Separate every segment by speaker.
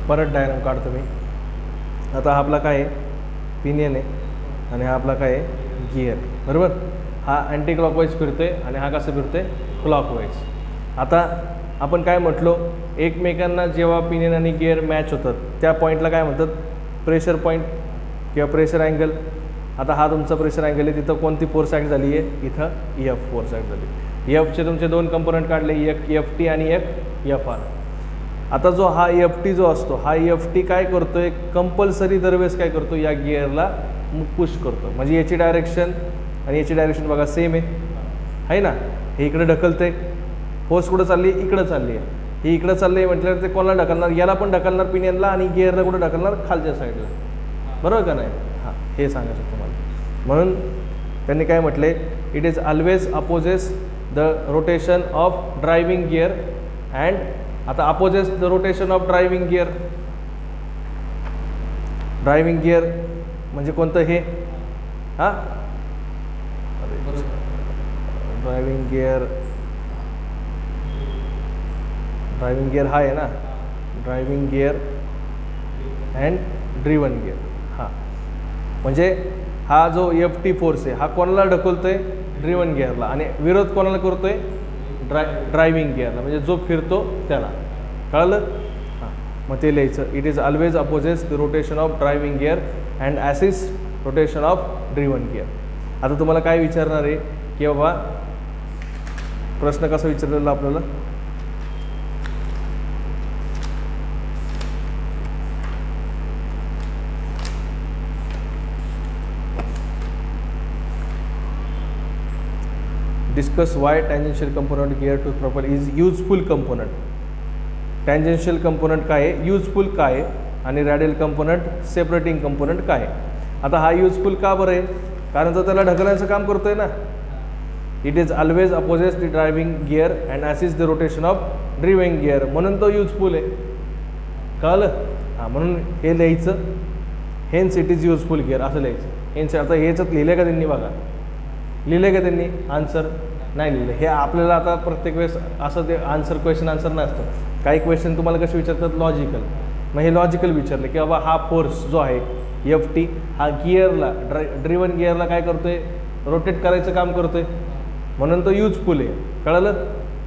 Speaker 1: परत डायग्राम काढतो मी. आता हा आपला काय आहे, पिनियन आहे आणि हा आपला काय आहे, गिअर. बरोबर. हा अँटी क्लॉकवाईज फिरतोय आणि हा कसं फिरतोय, क्लॉकवाईज. आता आपण काय म्हटलो, एकमेकांना जेव्हा पिनियन आणि गिअर मॅच होतात त्या पॉईंटला काय म्हणतात, प्रेशर पॉईंट किंवा प्रेशर अँगल. आता हा तुमचा प्रेशर अँगल आहे, तिथं कोणती फोर्स ॲक्ट झाली आहे, इथं एफ फोर्स ॲक्ट झाली. एफचे तुमचे दोन कंपोनंट काढले, एक एफ टी आणि एक एफ आर. आता जो हा एफ टी जो असतो, हा एफ टी काय करतोय, कंपल्सरी दरवेळेस काय करतो, या गिअरला पुश करतो. म्हणजे याची डायरेक्शन आणि याची डायरेक्शन बघा सेम आहे ना. हे इकडे ढकलते, फोर्स कुठं चालली, इकडं चालली आहे. ही इकडं चालली आहे म्हटल्यावर ते कोणाला ढकलणार, याला पण ढकलणार पिनियनला, आणि गिअरला कुठं ढकलणार, खालच्या साईडला. बरोबर का नाही. हां, हे सांगायचं तुम्हाला. म्हणून त्यांनी काय म्हटले, it is always opposes the rotation of driving gear and. आता opposes the rotation of driving gear. Driving gear म्हणजे कोणतं, हे हां ड्रायव्हिंग गिअर, ड्रायव्हिंग गिअर हा आहे ना, driving gear and driven gear. हां, म्हणजे हा जो एफ टी फोर्स आहे हा कोणाला ढकलतोय, ड्रिवन गिअरला, आणि विरोध कोणाला करतोय, ड्रायव्हिंग गिअरला, म्हणजे जो फिरतो त्याला. कळलं. हां, मग ते लिहायचं, it is always opposes the rotation of driving gear and assist rotation of driven gear. आता तुम्हाला काय विचारणार आहे की बाबा, प्रश्न कसा विचारलेला आपल्याला, discuss why tangential component gear to proper is useful component. Tangential component काय आहे, युजफुल काय आहे, आणि रॅडियल कंपोनंट सेपरेटिंग कंपोनंट काय आहे. आता हा युजफुल का बरं आहे, कारण तो त्याला ढकलण्याचं काम करतोय ना. It is always opposes the driving gear and assist the rotation of driving gear, म्हणून तो युजफुल आहे. कळलं. हां, म्हणून हे लिहायचं, hence it is useful gear असं लिहायचं. हेन्स. आता ह्याच्यात लिहिलं का त्यांनी, बघा लिहिलं का त्यांनी, आन्सर नाही लिहिलं. हे आपल्याला आता प्रत्येक वेळेस असं ते आन्सर, क्वेश्चन आन्सर नसतं. काही क्वेश्चन तुम्हाला कसे विचारतात, लॉजिकल. मग हे लॉजिकल विचारले की बाबा हा फोर्स जो आहे एफ टी, हा गिअरला, ड्रिवन गिअरला काय करतोय, रोटेट करायचं काम करतोय, म्हणून तो युजफुल आहे. कळलं.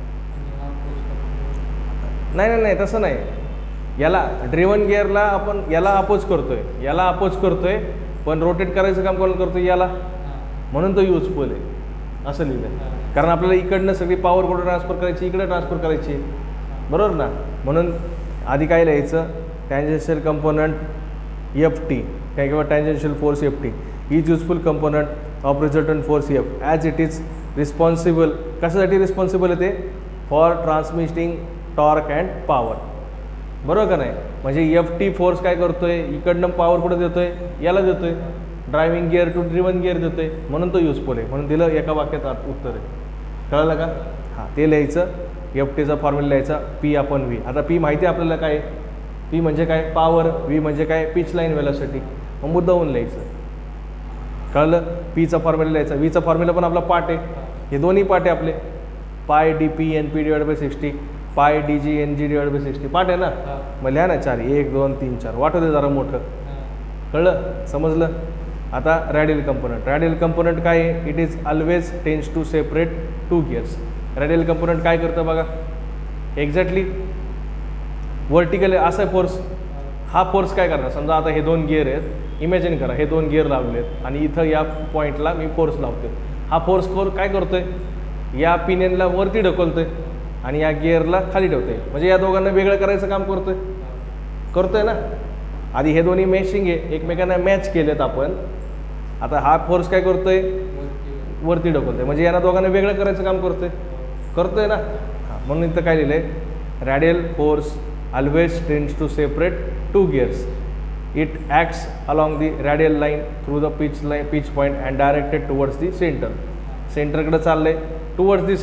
Speaker 1: नाही नाही तसं नाही. याला ड्रिवन गिअरला आपण याला अपोज करतोय, याला अपोज करतोय, पण रोटेट करायचं काम कोण करतोय, याला, म्हणून तो युजफुल आहे असं लिहिलं. कारण आपल्याला इकडनं सगळी पॉवर कुठं ट्रान्सफर करायची, इकडे ट्रान्सफर करायची. बरोबर ना. म्हणून आधी काय लिहायचं, टँजेन्शियल कंपोनंट एफ टी किंवा tangential force F T is useful component of resultant force F as it is responsible. कशासाठी रिस्पॉन्सिबल आहे ते, for transmitting torque and power. बरोबर का नाही. म्हणजे एफ टी फोर्स काय करतोय, इकडनं पॉवर कुठं देतोय, याला देतोय, driving gear to driven gear देतोय, म्हणून तो युजफुल आहे. म्हणून दिलं एका वाक्यात उत्तर आहे. कळलं का. हां, ते लिहायचं. एफ टीचा फॉर्म्युला लिहायचा, पी अपॉन व्ही. आता पी माहिती आहे आपल्याला काय, पी म्हणजे काय, पॉवर, व्ही म्हणजे काय, पिच लाईन वेलोसिटी. मग मुद्दाहून लिहायचं. कळलं. पीचा फॉर्म्युला लिहायचा, व्हीचा फॉर्म्युला पण आपला पार्ट आहे. हे दोन्ही पार्ट आहे आपले, pi D P N P divide by 60, pi D G N G divide by 60 part आहे ना. मग लिहा ना 4, 1 2 3 4, वाटू दे जरा मोठं. कळलं, समजलं. आता रॅडियल कंपोनंट. रॅडियल कंपोनंट काय आहे, it is always tense to separate two gears. Radial component काय करतं बघा, एक्झॅक्टली वर्टिकल असा फोर्स, हा फोर्स काय करणार, समजा आता हे दोन गिअर आहेत, इमॅजिन करा हे दोन गिअर लावले आहेत आणि इथं या पॉईंटला मी फोर्स लावतो. हा फोर्स काय करतोय, या पिनियनला वरती ढकलतोय आणि या गिअरला खाली ठेवतोय. म्हणजे या दोघांना वेगळं करायचं काम करतोय ना. आधी हे दोन्ही मॅचिंग आहे, एकमेकांना मॅच केलेत आपण. आता हा फोर्स काय करतोय, वरती ढकलतोय, म्हणजे यांना दोघांना वेगळं करायचं काम करतोय ना. म्हणून इथं काय लिहिलंय, radial force always tends to separate two gears. It acts along the radial line through the pitch point and directed towards the centre. सेंटरकडे चाललंय, टुवर्ड्स दी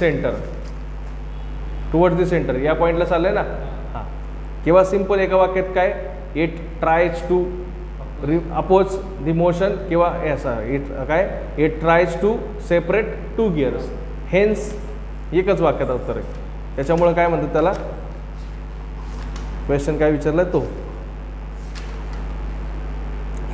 Speaker 1: सेंटर, या पॉईंटला चाललंय ना. हां, किंवा सिम्पल एका वाक्यात काय, it tries to oppose the motion, किंवा it tries to separate two gears. Hence एकच वाक्यात उत्तर आहे. त्याच्यामुळे काय म्हणतात त्याला, क्वेश्चन काय विचारलाय तो,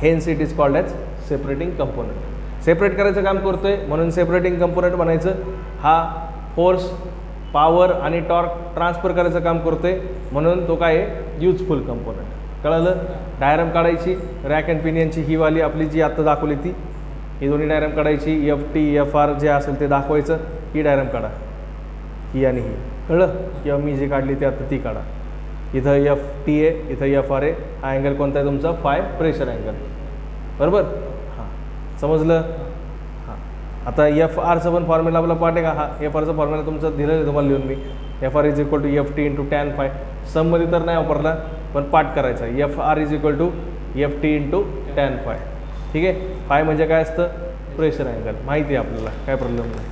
Speaker 1: hence it is called as separating component. Separate करायचं काम करतोय म्हणून सेपरेटिंग कंपोनंट म्हणायचं. हा फोर्स, पॉवर आणि टॉर्क ट्रान्सफर करायचं काम करतोय म्हणून तो काय आहे युजफुल कंपोनंट. कळलं. डायग्राम काढायची रॅक अँड पिनियनची, ही वाली आपली जी आत्ता दाखवली ती, ही दोन्ही डायग्राम काढायची. FT FR जे असेल ते दाखवायचं. ही डायग्राम काढा, ही आणि ही. कळलं. किंवा मी जी काढली ती आता ती काढा. इथं FT आहे, इथं FR आहे. हा अँगल कोणता आहे तुमचा फाय प्रेशर अँगल. बरोबर. हां समजलं. हां आता FRचं पण फॉर्म्युला आपला पाठ आहे का. हा FRचा फॉर्म्युला तुमचं दिलेलं आहे तुम्हाला लिहून मी. FR is equal to FT into tan phi. सममध्ये तर नाही वापरला पण पाठ करायचा. FR is equal to FT into tan phi. ठीक आहे. फाय म्हणजे काय असतं प्रेशर अँगल. माहिती आहे आपल्याला, काय प्रॉब्लेम नाही.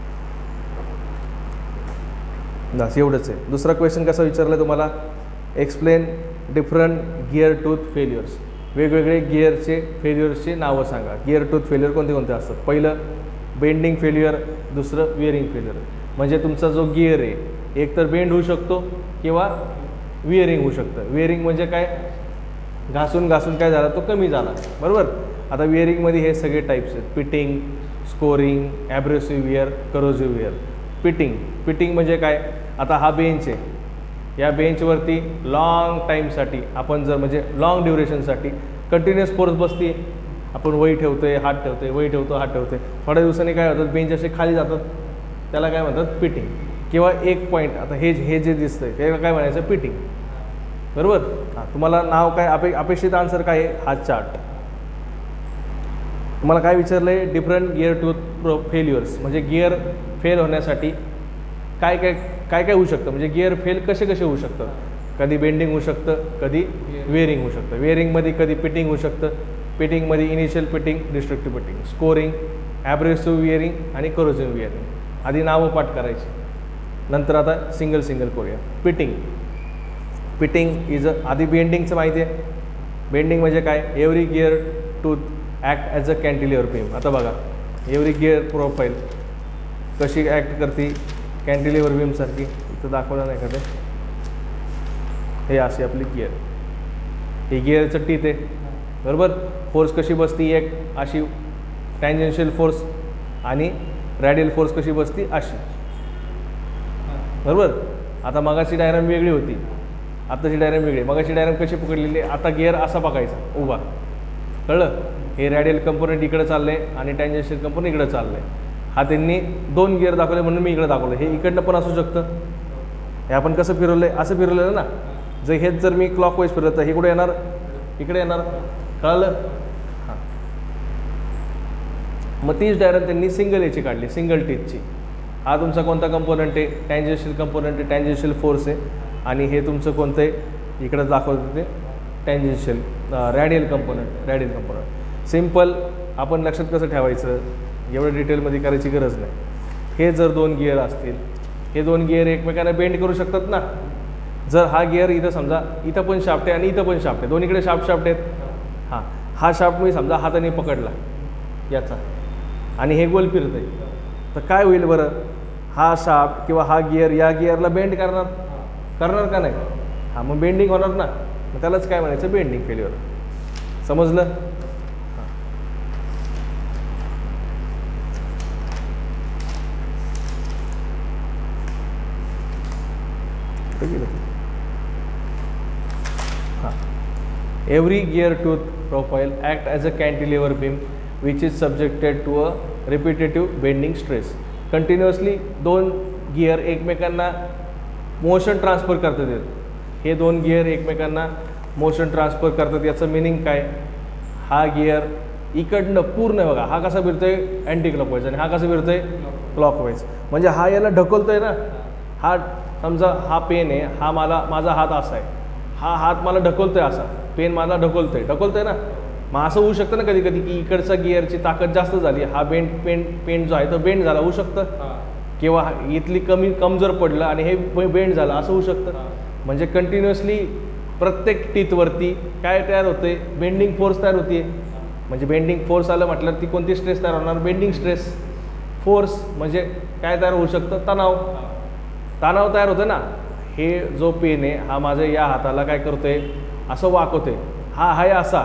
Speaker 1: बस एवढंच आहे. दुसरा क्वेश्चन कसा विचारला तुम्हाला, explain different gear tooth failures. वेगवेगळे गिअरचे फेल्युअर्सचे नावं सांगा. गिअर टूथ फेल्युअर कोणते कोणते असतात. पहिलं बेंडिंग फेल्युअर, दुसरं विअरिंग फेल्युअर. म्हणजे तुमचा जो गिअर आहे एक तर बेंड होऊ शकतो किंवा विअरिंग होऊ शकतं. विअरिंग म्हणजे काय, घासून घासून काय झाला तो कमी झाला. बरोबर. आता विअरिंगमध्ये हे सगळे टाईप्स आहेत. Pitting, scoring, abrasive wear, corrosive wear. Pitting म्हणजे काय, आता हा बेंच आहे, या बेंचवरती लॉंग टाईमसाठी आपण जर म्हणजे लॉंग ड्युरेशनसाठी कंटिन्युअस फोर्स बसते. आपण वही ठेवतोय, हात ठेवतोय, वही ठेवतो, हात ठेवतोय. थोड्या दिवसांनी काय होतं बेंच असे खाली जातात, त्याला काय म्हणतात पिटिंग. किंवा एक पॉईंट, आता हे जे दिसतंय त्याला काय म्हणायचं पिटिंग. बरोबर. हां तुम्हाला नाव काय अपेक्षित आन्सर काय आहे, हा चार्ट. तुम्हाला काय विचारलं आहे, डिफरंट गिअर टूथ फेल्युअर्स म्हणजे गिअर फेल होण्यासाठी काय काय होऊ शकतं. म्हणजे गिअर फेल कसे होऊ शकतं. कधी बेंडिंग होऊ शकतं, कधी वेअरिंग होऊ शकतं. वेअरिंगमध्ये कधी पिटिंग होऊ शकतं. पिटिंगमध्ये initial pitting, destructive pitting, scoring, abrasive wearing आणि करोजिव्ह विअरिंग. आधी नावं पाठ करायची, नंतर आता सिंगल करूया. पिटिंग इज आधी बेंडिंगचं माहिती आहे. बेंडिंग म्हणजे काय, every gear tooth act as a cantilever beam. आता बघा एव्हरी गिअर प्रोफाईल कशी ॲक्ट करते कॅन्टिलिव्हर बीमसारखी. इथं दाखवलं नाही का ते, हे अशी आपली गिअर, ही गिअरचं टीथ आहे. बरोबर. फोर्स कशी बसती, एक अशी टँजेन्शियल फोर्स आणि रॅडियल फोर्स कशी बसती अशी. बरोबर. आता मगाची डायग्राम वेगळी होती, आत्ताची डायग्राम वेगळी. मगाची डायग्राम कशी पकडलेली, आता गिअर असा बघायचा उभा. कळलं. हे रॅडियल कंपोनंट इकडे चाललं आहे आणि टँजेन्शियल कंपोनंट इकडे चाललं आहे. हा त्यांनी दोन गिअर दाखवले म्हणून मी इकडे दाखवलं. हे इकडनं पण असू शकतं. हे आपण कसं फिरवलं आहे, असं फिरवलेलं ना. जर हेच जर मी क्लॉकवाईज फिरवलं तर हे कुठे येणार, इकडे येणार. कळलं. हां मग तीच डायग्राम त्यांनी सिंगल याची काढली, सिंगल टीथची. हा तुमचा कोणता कंपोनंट आहे, टँजेन्शियल कंपोनंट आहे, टँजेन्शियल फोर्स आहे. आणि हे तुमचं कोणतं आहे, इकडं दाखवतं ते टँजेन्शियल रॅडियल कंपोनंट. सिम्पल. आपण लक्षात कसं ठेवायचं, एवढं डिटेलमध्ये करायची गरज नाही. हे जर दोन गिअर असतील, हे दोन गिअर एकमेकांना बेंड करू शकतात ना. जर हा गिअर इथं समजा इथं पण शाफ्ट आहे आणि इथं पण शाफ्ट आहे, दोन्हीकडे शाफ्ट आहेत. हां हा शाफ्ट मी समजा हाताने पकडला याचा आणि हे गोल फिरत आहे, तर काय होईल बरं, हा शाफ्ट किंवा हा गिअर या गिअरला बेंड करणार का नाही. हां मग बेंडिंग होणार ना. मग त्यालाच काय म्हणायचं, बेंडिंग फेल्युअर. समजलं. हां every gear tooth profile act as a cantilever beam which is subjected to a repetitive bending stress. Continuously दोन गिअर एकमेकांना मोशन ट्रान्सफर करतात. हे दोन गिअर एकमेकांना मोशन ट्रान्सफर करतात. याचं मिनिंग काय, हा गिअर इकडनं पूर्ण बघा, हा कसा फिरतोय अँटी क्लॉकवाईज आणि हा कसा फिरतोय क्लॉकवाईज. म्हणजे हा याला ढकलतोय ना. हा समजा हा पेन आहे, हा माझा हात असा आहे, हा हात मला ढकलतोय असा, पेन मला ढकलतोय ना. मग असं होऊ शकतं ना कधी कधी की इकडचा गिअरची ताकद जास्त झाली, हा पेन जो आहे तो बेंड झाला होऊ शकतं. किंवा इथली कमजोर पडलं आणि हे बेंड झालं असं होऊ शकतं. म्हणजे कंटिन्युअसली प्रत्येक टीथवरती काय तयार होते, बेंडिंग फोर्स तयार होते. म्हणजे बेंडिंग फोर्स आलं म्हटलं ती कोणती स्ट्रेस तयार होणार, बेंडिंग स्ट्रेस. फोर्स म्हणजे काय तयार होऊ शकतं, तणाव तयार होतं ना. हे जो पेन आहे हा माझ्या या हाताला काय करतोय, असं वाकवतोय. हा आहे असा,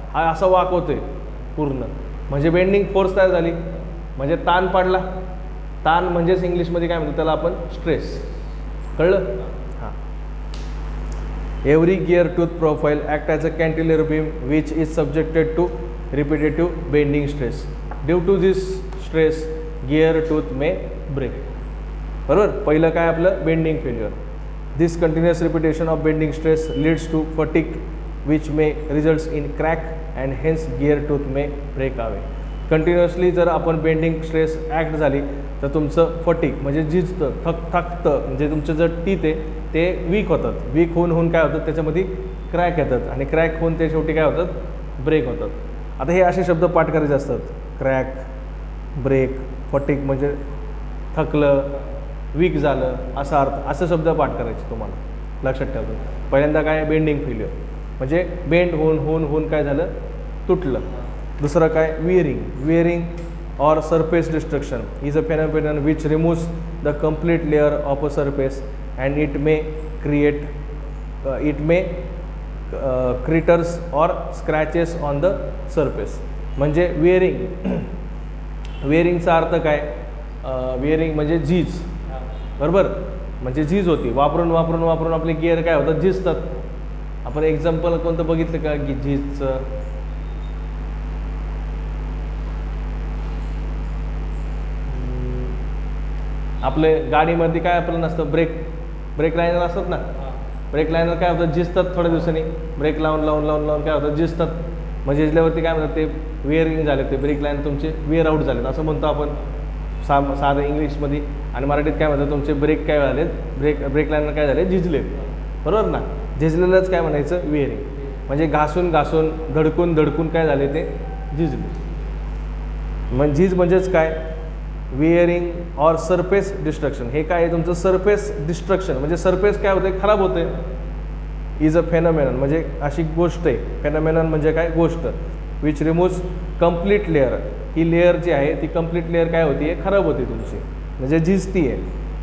Speaker 1: हा असा वाकवतोय पूर्ण, म्हणजे बेंडिंग फोर्स तयार झाली, म्हणजे ताण पडला. ताण म्हणजेच इंग्लिशमध्ये काय म्हणतो त्याला आपण स्ट्रेस. कळलं? हां. Every gear tooth profile act as a cantilever beam which is subjected to repetitive bending stress. Due to this stress gear tooth may break. बरोबर. पहिलं काय आपलं bending failure. This continuous repetition of bending stress leads to fatigue which may results in crack and hence gear tooth may break away. Continuously जर आपण bending stress act झाली तर तुमचं fatigue म्हणजे झिजतं, थकतं, म्हणजे तुमचं जर टीथ आहे ते वीक होतात. वीक होऊन काय होतं त्याच्यामध्ये क्रॅक येतात आणि क्रॅक होऊन ते शेवटी काय होतात ब्रेक होतात. आता हे असे शब्द पाठ करायचे असतात. क्रॅक, ब्रेक, फटिग म्हणजे थकलं, वीक झालं असा अर्थ, असं शब्द पाठ करायचे तुम्हाला लक्षात ठेवतो. पहिल्यांदा काय बेंडिंग फेल्युअर म्हणजे बेंड होऊन काय झालं तुटलं. दुसरं काय wearing. Wearing or surface destruction is a phenomenon which removes the complete layer of a surface and it may create craters or scratches on the surface. म्हणजे वेअरिंगचा अर्थ काय? वेअरिंग म्हणजे झीज. बरोबर. म्हणजे झीज होती, वापरून आपले गिअर काय होतात झिजतात. आपण एक्झाम्पल कोणतं बघितलं का की झीजचं? आपले गाडीमध्ये काय आपलं नसतं ब्रेक लायनर असतात ना. ब्रेक लायनर काय होतं झिजतात थोड्या दिवसांनी. ब्रेक लावून काय होतं झिजतात. म्हणजे झिजल्यावरती काय म्हणतात ते वेअरिंग झाले, ते ब्रेक लाईन तुमचे वेअर आउट झालेत असं म्हणतो आपण साधं इंग्लिशमध्ये. आणि मराठीत काय म्हणतात तुमचे ब्रेक काय झालेत, ब्रेक लायनर काय झाले झिजलेत. बरोबर ना. झिजलेलंच काय म्हणायचं वेअरिंग. म्हणजे घासून धडकून काय झाले ते झिजले. मग झीज म्हणजेच काय वेअरिंग ऑर सरफेस डिस्ट्रक्शन. हे काय आहे तुमचं सरफेस डिस्ट्रक्शन म्हणजे सरफेस काय होते खराब होते. इज अ फेनॉमेनन म्हणजे अशी गोष्ट आहे. फेनॉमेनन म्हणजे काय गोष्ट. Which removes complete layer. ही लेअर जी आहे ती कंप्लीट लेअर काय होती खराब होती तुमची म्हणजे झिजती आहे.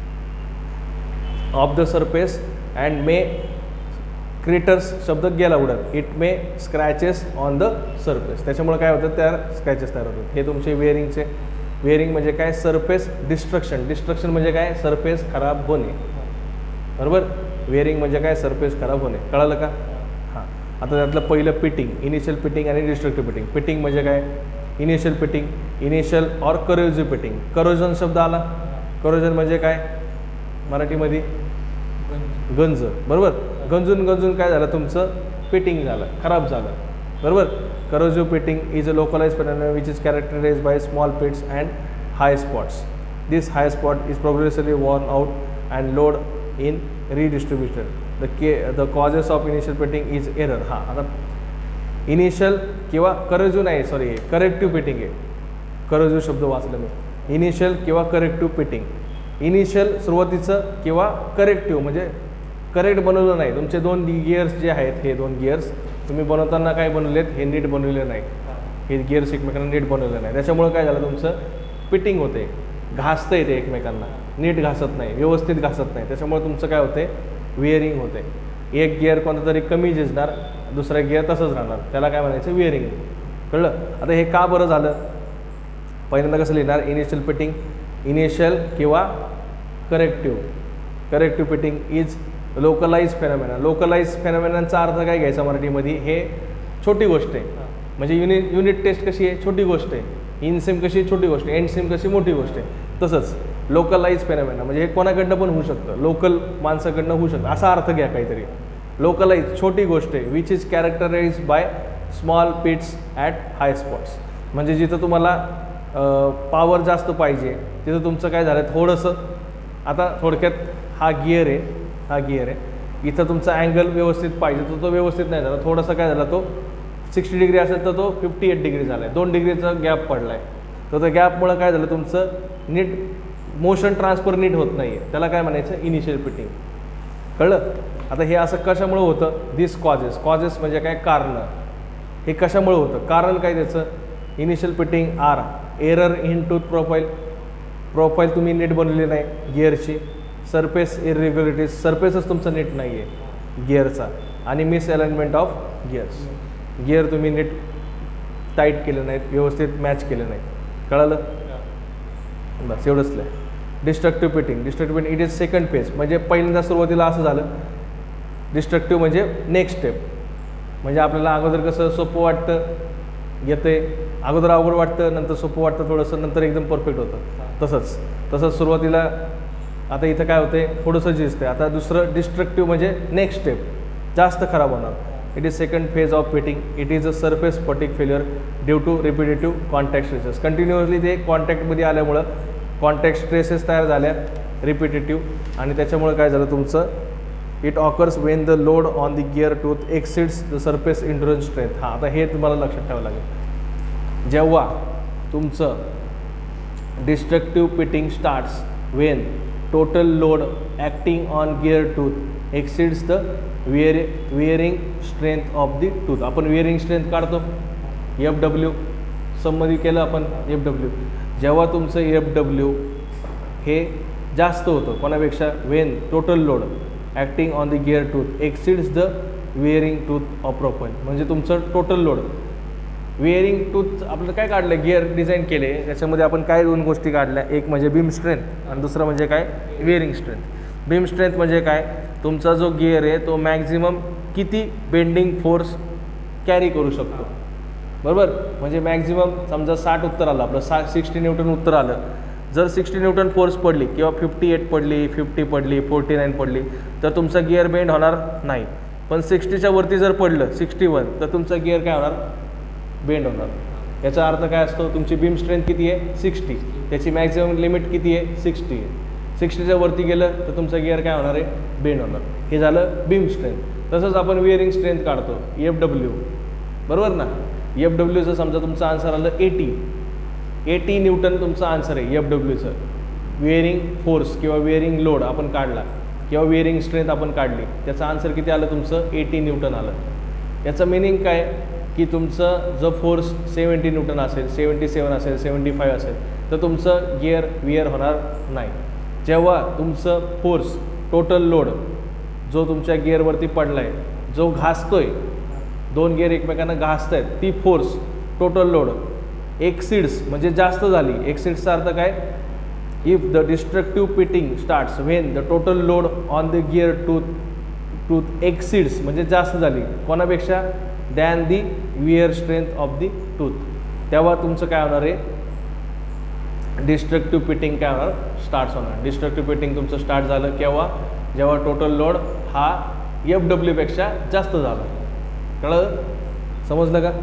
Speaker 1: Of the surface and may craters शब्द गेला उडत. It may scratches on the surface. त्याच्यामुळे काय होतं त्या स्क्रॅचेस तयार होतात. हे तुमचे वेअरिंगचे. वेअरिंग म्हणजे काय सरफेस डिस्ट्रक्शन. डिस्ट्रक्शन म्हणजे काय सरफेस खराब होणे. बरोबर. वेअरिंग म्हणजे काय सरफेस खराब होणे. कळालं का? हां. आता त्यातलं पहिलं पिटिंग, इनिशियल पिटिंग आणि डिस्ट्रक्टिव्ह पिटिंग. पिटिंग म्हणजे काय initial pitting, initial or corrosive pitting. Corrosion शब्द आला. करोजन म्हणजे काय मराठीमध्ये गंज. बरोबर. गंजून काय झालं तुमचं पिटिंग झालं, खराब झालं. बरोबर. Corrosive pitting is a localized phenomenon which is characterized by small pits and high spots. This high spot is progressively worn out and load in redistribution. The causes of initial pitting is error. हां. आता initial किंवा करोजिव्ह नाही sorry corrective pitting आहे. Corrosive शब्द वाचलं मी. Initial किंवा corrective pitting. Initial सुरुवातीचं किंवा करेक्टिव्ह म्हणजे करेक्ट बनवलं नाही. तुमचे दोन गिअर्स जे आहेत हे दोन गिअर्स तुम्ही बनवताना काय बनवलेत हे नीट बनवले नाही. हे गिअर्स एकमेकांना नीट बनवले नाही. त्याच्यामुळे काय झालं तुमचं पिटिंग होते, घासतं येते एकमेकांना, नीट घासत नाही, व्यवस्थित घासत नाही. त्याच्यामुळे तुमचं काय होते वेअरिंग होते. एक गिअर कोणता तरी कमी झिजणार, दुसरा गिअर तसंच राहणार, त्याला काय म्हणायचं वेअरिंग. कळलं? आता हे का बरं झालं? पहिल्यांदा कसं लिहिणार इनिशियल पिटिंग, इनिशियल किंवा corrective pitting is localise phenomenon. Localise फेनॉमेननचा अर्थ काय घ्यायचा मराठीमध्ये? हे छोटी गोष्ट आहे. म्हणजे युनिट टेस्ट कशी आहे छोटी गोष्ट आहे. इनसेम कशी छोटी गोष्ट आहे, एंडसेम कशी मोठी गोष्ट आहे. तसंच लोकलाइज फेनॉमेनन म्हणजे हे कोणाकडनं पण होऊ शकतं, लोकल माणसाकडनं होऊ शकतं असा अर्थ घ्या काहीतरी. लोकलाइज छोटी गोष्ट आहे. Which is characterise by small pits at high spots. म्हणजे जिथं तुम्हाला पॉवर जास्त पाहिजे तिथं तुमचं काय झालं थोडंसं. आता थोडक्यात हा गिअर आहे, इथं तुमचा अँगल व्यवस्थित पाहिजे तर तो व्यवस्थित नाही झाला. थोडासा काय झाला तो 60 डिग्री असेल तर तो 58 डिग्री झाला आहे. 2 डिग्रीचा गॅप पडला आहे. तर त्या गॅपमुळं काय झालं तुमचं नीट मोशन ट्रान्सफर नीट होत नाही आहे. त्याला काय म्हणायचं इनिशियल पिटिंग. कळलं? आता हे असं कशामुळं होतं? दिस कॉजेस म्हणजे काय कारणं. हे कशामुळं होतं? कारण काय त्याचं? Initial pitting are error in tooth profile तुम्ही नीट बनवली नाही गिअरची. सरफेस इरेग्युलरिटीज सरफेसच तुमचं नीट नाही आहे गिअरचा. आणि misalignment of gears. Gear तुम्ही नीट टाईट केले नाहीत, व्यवस्थित मॅच केले नाहीत. कळालं? बस एवढंच लिहा. Destructive pitting. Destructive pitting it is second phase. म्हणजे पहिल्यांदा सुरुवातीला असं झालं. डिस्ट्रक्टिव्ह म्हणजे नेक्स्ट स्टेप. म्हणजे आपल्याला अगोदर कसं सोपं वाटतं, येते, अगोदर अवघड वाटतं, नंतर सोपं वाटतं थोडंसं, नंतर एकदम परफेक्ट होतं. तसंच सुरुवातीला आता इथं काय होते, थोडंसं झिजते. आता दुसरं डिस्ट्रक्टिव्ह म्हणजे नेक्स्ट स्टेप, जास्त खराब होणार. It is second phase of pitting. It is a surface fatigue failure due to repetitive contact stresses. Continuously ते कॉन्टॅक्टमध्ये आल्यामुळं कॉन्टॅक्ट स्ट्रेसेस तयार झाल्या रिपिटेटिव्ह, आणि त्याच्यामुळे काय झालं तुमचं, it occurs when the load on the gear tooth exceeds the surface endurance strength. हां, आता हे तुम्हाला लक्षात ठेवावं लागेल. जेव्हा तुमचं destructive pitting starts when total load acting on gear tooth exceeds the wearing strength of the tooth. आपण विअरिंग स्ट्रेंथ काढतो, FW सममध्ये केलं आपण FW. जेव्हा तुमचं FW हे जास्त होतं कोणापेक्षा, when total load acting on the gear tooth exceeds the wearing tooth of profile. म्हणजे तुमचं टोटल लोड, विअरिंग टूथ आपलं काय काढलं, गिअर डिझाईन केले, त्याच्यामध्ये आपण काय दोन गोष्टी काढल्या, एक म्हणजे बीम स्ट्रेंथ आणि दुसरं म्हणजे काय, विअरिंग स्ट्रेंथ. बीम स्ट्रेंथ म्हणजे काय, तुमचा जो गिअर आहे तो मॅक्झिमम किती बेंडिंग फोर्स कॅरी करू शकतो, बरोबर. म्हणजे मॅक्झिमम समजा 60 उत्तर आलं आपलं, 60 न्यूटन उत्तर आलं. जर 60 न्यूटन फोर्स पडली किंवा 58 पडली, 50 पडली, 49 पडली, तर तुमचा गिअर बेंड होणार नाही. पण 60च्या वरती जर पडलं, 61, तर तुमचा गिअर काय होणार, बेंड होणार. याचा अर्थ काय असतो, तुमची बीम स्ट्रेंथ किती आहे, 60, त्याची मॅक्झिमम लिमिट किती आहे, 60 आहे. 60च्या वरती गेलं तर तुमचा गिअर काय होणार आहे, बेंड होणार. हे झालं बीम स्ट्रेंथ. तसंच आपण विअरिंग स्ट्रेंथ काढतो, FW, बरोबर ना. FWचं समजा तुमचं आन्सर आलं 80 न्यूटन तुमचा आन्सर आहे FWचं. विअरिंग फोर्स किंवा विअरिंग लोड आपण काढला किंवा विअरिंग स्ट्रेंथ आपण काढली, त्याचं आन्सर किती आलं तुमचं, 80 न्यूटन आलं. याचं मिनिंग काय की तुमचं जर फोर्स 70 न्यूटन असेल, 77 असेल, 75 असेल, तर तुमचं गिअर विअर होणार नाही. जेव्हा तुमचं फोर्स टोटल लोड जो तुमच्या गिअरवरती पडला आहे, जो घासतोय, दोन गिअर एकमेकांना घासत आहेत, ती फोर्स टोटल लोड एक्सिड्स म्हणजे जास्त झाली. एक्सिड्सचा अर्थ काय, if the destructive pitting starts when the total load on the gear tooth exceeds म्हणजे जास्त झाली कोणापेक्षा, than the wear strength of the tooth, तेव्हा तुमचं काय होणार आहे, डिस्ट्रक्टिव्ह पिटिंग काय होणार, स्टार्ट्स होणार. डिस्ट्रक्टिव्ह पिटिंग तुमचं स्टार्ट झालं केव्हा, जेव्हा टोटल लोड हा FWपेक्षा जास्त झाला. कळलं, समजलं का.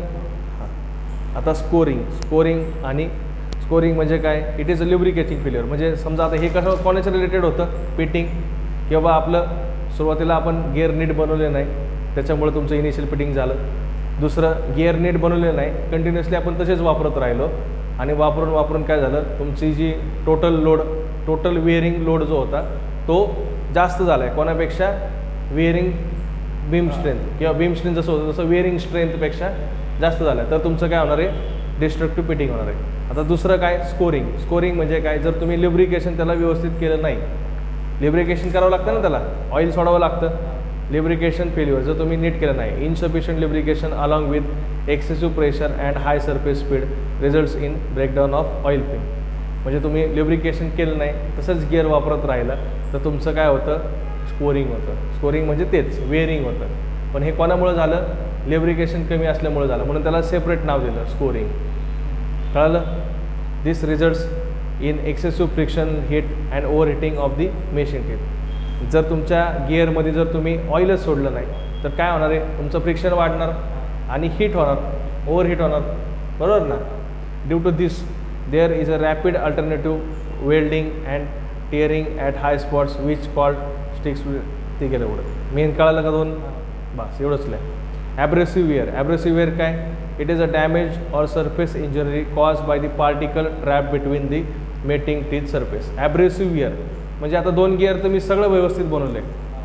Speaker 1: आता स्कोरिंग म्हणजे काय, it is a lubricating failure. म्हणजे समजा आता हे कसं कोणाचं रिलेटेड होतं, पिटिंग, किंवा आपलं सुरुवातीला आपण गिअर नीट बनवले नाही त्याच्यामुळे तुमचं इनिशियल पिटिंग झालं. दुसरं, गिअर नीट बनवले नाही, कंटिन्युअसली आपण तसेच वापरत राहिलो आणि वापरून काय झालं, तुमची जी टोटल विअरिंग लोड जो होता तो जास्त झाला आहे कोणापेक्षा, विअरिंग बीम स्ट्रेंथ किंवा बीम स्ट्रेंथ जसं होतं तसं विअरिंग स्ट्रेंथपेक्षा जास्त झालं आहे, तर तुमचं काय होणार आहे, डिस्ट्रक्टिव्ह पिटिंग होणार आहे. आता दुसरं काय, स्कोरिंग म्हणजे काय, जर तुम्ही लिब्रिकेशन त्याला व्यवस्थित केलं नाही, लिब्रिकेशन करावं लागतं ना, त्याला ऑइल सोडावं लागतं, लिब्रिकेशन फेल्युअर जर तुम्ही नीट केलं नाही, insufficient lubrication along with excessive pressure and high surface speed results in breakdown of oil film. म्हणजे तुम्ही लिब्रिकेशन केलं नाही, तसंच गिअर वापरत राहिलं तर तुमचं काय होतं, स्कोरिंग होतं. स्कोरिंग म्हणजे तेच वेअरिंग होतं, पण हे कोणामुळे झालं, लिब्रिकेशन कमी असल्यामुळे झालं, म्हणून त्याला सेपरेट नाव दिलं, स्कोरिंग. कळलं. This results in excessive friction heat and overheating of the meshing teeth. जर तुमच्या गिअरमध्ये जर तुम्ही ऑइलच सोडलं नाही तर काय होणार आहे, तुमचं फ्रिक्शन वाढणार आणि हीट होणार, ओव्हर हीट होणार, बरोबर ना. Due to this there is a rapid alternative welding and tearing at high spots which called sticks. ते गेलं एवढं मेन. कळालं का दोन, बस एवढंच नाही. ॲब्रेसिव्ह वेअर काय, it is a damage or surface injury cause by the particle trap between the mating teeth surface. Abrasive wear म्हणजे आता दोन गिअर तर मी सगळं व्यवस्थित बनवले,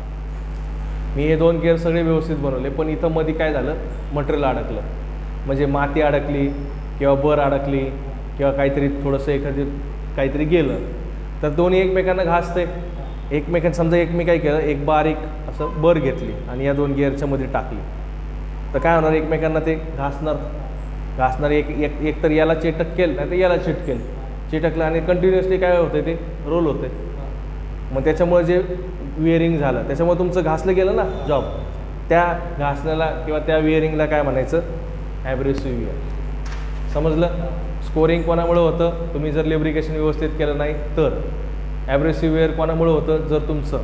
Speaker 1: मी हे दोन गिअर सगळे व्यवस्थित बनवले, पण इथं मध्ये काय झालं, मटेरियल अडकलं, म्हणजे माती अडकली किंवा बर अडकली किंवा काहीतरी थोडंसं काहीतरी गेलं तर दोन्ही एकमेकांना घासते. समजा मी काय केलं, एक बारीक असं बर घेतली आणि या दोन गिअरच्या मध्ये टाकली, तर काय होणार, एकमेकांना ते घासणार, घासणार एक तर याला चिटकेल नाही तर याला चिटकेल, चिटकलं आणि कंटिन्युअसली काय होते ते रोल होते. मग त्याच्यामुळे जे विअरिंग झालं त्याच्यामुळे तुमचं घासलं गेलं ना जॉब, त्या घासण्याला किंवा त्या विअरिंगला काय म्हणायचं, ॲब्रेसिव्ह विअर. समजलं? स्कोरिंग कोणामुळे होतं, तुम्ही जर लिब्रिकेशन व्यवस्थित केलं नाही तर. ॲब्रेसिव्ह विअर कोणामुळे होतं, जर तुमचं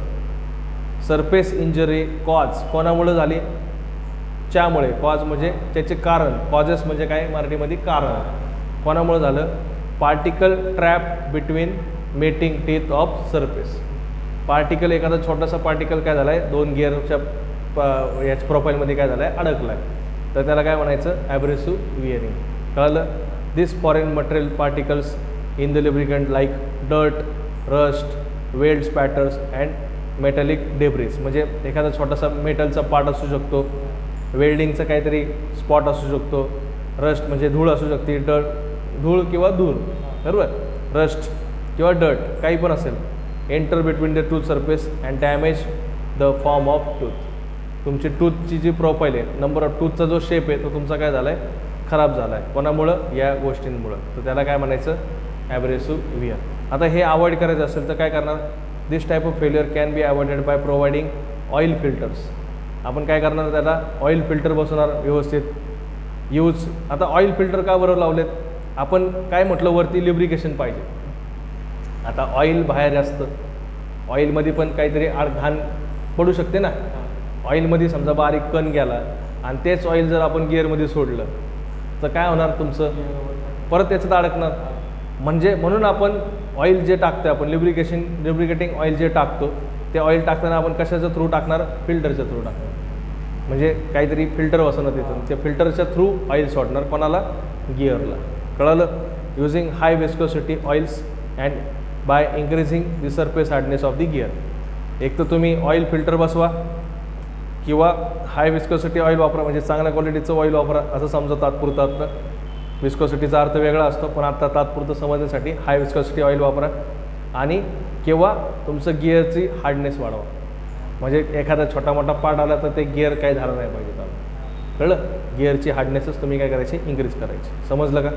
Speaker 1: सरफेस इंजरी कॉज कोणामुळे झाली, च्यामुळे. कॉज म्हणजे त्याचे कारण, कॉजेस म्हणजे काय मराठीमध्ये कारण. कोणामुळे झालं, particle trap between mating teeth of surface. Particle, एखादा छोटासा पार्टिकल काय झाला आहे, 2 गिअरच्या याच प्रोफाईलमध्ये काय झालं आहे, अडकला आहे, तर त्याला काय म्हणायचं, ॲब्रेसिव्ह विअरिंग. कळलं? This foreign material particles in the lubricant like dirt, rust, weld spatters and metallic debris. म्हणजे एखादा छोटासा मेटलचा पार्ट असू शकतो, वेल्डिंगचा काहीतरी स्पॉट असू शकतो, रस्ट म्हणजे धूळ असू शकते, धूळ किंवा धूळ, बरोबर, रस्ट किंवा डर्ट काही पण असेल, enter between the tooth surface and damage the form of tooth. तुमची टूथची जी प्रोफाईल आहे, नंबर ऑफ टूथचा जो शेप आहे तो तुमचा काय झाला आहे, खराब झाला आहे. कोणामुळं, या गोष्टींमुळं. तर त्याला काय म्हणायचं, ॲब्रेसिव्ह विअर. आता हे अवॉइड करायचं असेल तर काय करणार, this type of failure can be avoided by providing oil filters. आपण काय करणार, त्याला ऑइल फिल्टर बसवणार व्यवस्थित यूज. आता ऑइल फिल्टर का बरं लावलेत, आपण काय म्हटलं वरती लिब्रिकेशन पाहिजे. आता ऑइल बाहेर असतं, ऑइलमध्ये पण काहीतरी घाण पडू शकते ना. ऑइलमध्ये समजा बारीक कण गेला आणि तेच ऑइल जर आपण गिअरमध्ये सोडलं तर काय होणार, तुमचं परत त्याच्यात अडकणार. म्हणजे म्हणून आपण ऑइल जे टाकतो, आपण लिब्रिकेटिंग ऑइल जे टाकतो, ते ऑइल टाकताना आपण कशाच्या थ्रू टाकणार, फिल्टरच्या थ्रू टाकणार. म्हणजे काहीतरी फिल्टर बसवण्यात येतं, त्या फिल्टरच्या थ्रू ऑइल सोडणार कोणाला, गिअरला. कळलं? Using high viscosity oils and by increasing the surface hardness of the gear. एक तर तुम्ही ऑइल फिल्टर बसवा किंवा हाय विस्कोसिटी ऑइल वापरा, म्हणजे चांगल्या क्वालिटीचं ऑइल वापरा असं समजा तात्पुरतं. विस्कोसिटीचा अर्थ वेगळा असतो, पण आता तात्पुरतं समजण्यासाठी हाय विस्कोसिटी ऑइल वापरा. आणि किंवा तुमचं गिअरची हार्डनेस वाढवा, म्हणजे एखादा छोटा मोठा पार्ट आला तर ते गिअर काही झालं नाही पाहिजे त्याला. कळलं? गिअरची हार्डनेसच तुम्ही काय करायची, इन्क्रीज करायची. समजलं का?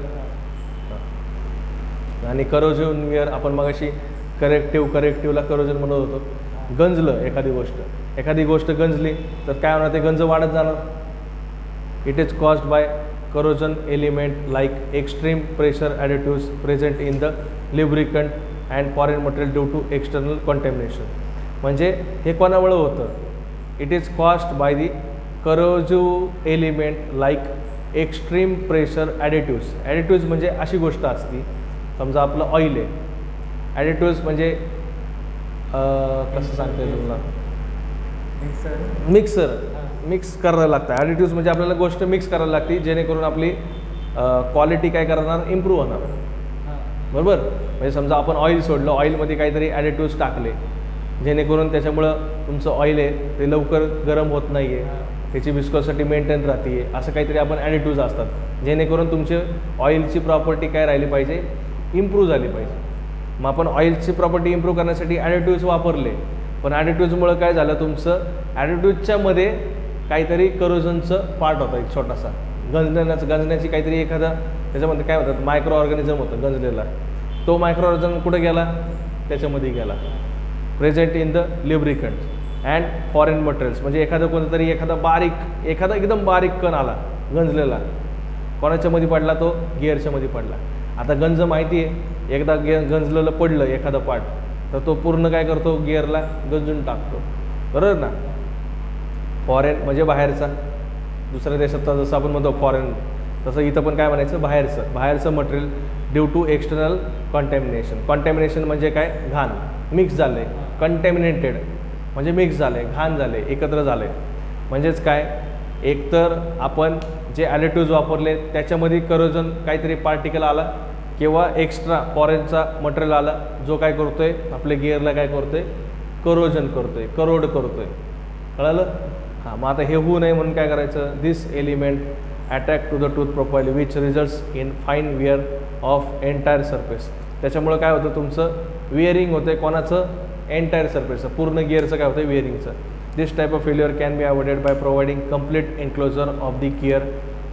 Speaker 1: आणि करोजन विअर, आपण मगाशी करेक्टिव्हला करोजन म्हणत होतो. गंजलं एखादी गोष्ट गंजली तर काय होणार, ते गंज वाढत जाणार. It is caused by corrosion element like extreme pressure additives present in the lubricant and foreign material due to external contamination. म्हणजे हे कोणामुळे होतं, it is caused by the corrosive element like extreme pressure additives. Additives म्हणजे अशी गोष्ट असती, समजा आपलं ऑइल आहे, ॲडिटिव्स म्हणजे कसं सांगता येईल तुला, मिक्स करायला लागतं. ॲडिटिव्स म्हणजे आपल्याला गोष्ट मिक्स करायला लागते, जेणेकरून आपली क्वालिटी काय करणार, इम्प्रूव्ह होणार. बरोबर? म्हणजे समजा आपण ऑइल सोडलं, ऑइलमध्ये काहीतरी ॲडिटिव्स टाकले, जेणेकरून त्याच्यामुळं तुमचं ऑइल आहे ते लवकर गरम होत नाही आहे, त्याची विस्कोसिटी मेंटेन राहते. असं काहीतरी आपण ॲडिटिव्ज असतात, जेणेकरून तुमचे ऑइलची प्रॉपर्टी काय राहिली पाहिजे, इम्प्रूव्ह झाली पाहिजे. मग आपण ऑइलची प्रॉपर्टी इम्प्रूव्ह करण्यासाठी ॲडिटिव्ज वापरले, पण ॲडिटिव्जमुळं काय झालं, तुमचं ॲडिटिव्जच्या मध्ये काहीतरी करोजनचं पार्ट होता, एक छोटासा गंजण्याची काहीतरी एखादा त्याच्यामध्ये काय होतं, मायक्रो ऑर्गॅनिझम होतं गंजलेला. तो मायक्रो ऑर्गॅनिझम कुठं गेला, त्याच्यामध्ये गेला. Present in the lubricant and foreign materials. म्हणजे एखादा एकदम बारीक कण आला गंजलेला, कोणाच्या मध्ये पडला, तो गिअरच्या मध्ये पडला. आता गंज माहिती आहे, एकदा गंजलेलं पडलं एखादं पार्ट तर तो पूर्ण काय करतो, गिअरला गंजून टाकतो. बरोबर ना? फॉरेन म्हणजे बाहेरचा, दुसऱ्या देशात जसं आपण म्हणतो फॉरेन, तसं इथं पण काय म्हणायचं, बाहेरचं material due to external contamination. Contamination म्हणजे काय, घाण, मिक्स झालं आहे. कंटॅमिनेटेड म्हणजे मिक्स झालं आहे, घाण झाले, एकत्र झालं आहे. म्हणजेच काय, एकतर आपण जे ॲडिटिव्ज वापरले त्याच्यामध्ये करोजन काहीतरी पार्टिकल आला, किंवा एक्स्ट्रा फॉरेनचा मटेरियल आला, जो काय करतोय, आपले गिअरला काय करतोय, करोजन करतोय, करोड करतोय. कळालं? हां. मग आता हे होऊ नये म्हणून काय करायचं, this element attack to the tooth profile which results in fine wear of entire surface. त्याच्यामुळं काय होतं, तुमचं विअरिंग होतं आहे, कोणाचं, एंटायर सरफेसचं, पूर्ण गिअरचं काय होतं, विअरिंगचं. This type of failure can be avoided by providing complete enclosure of the gear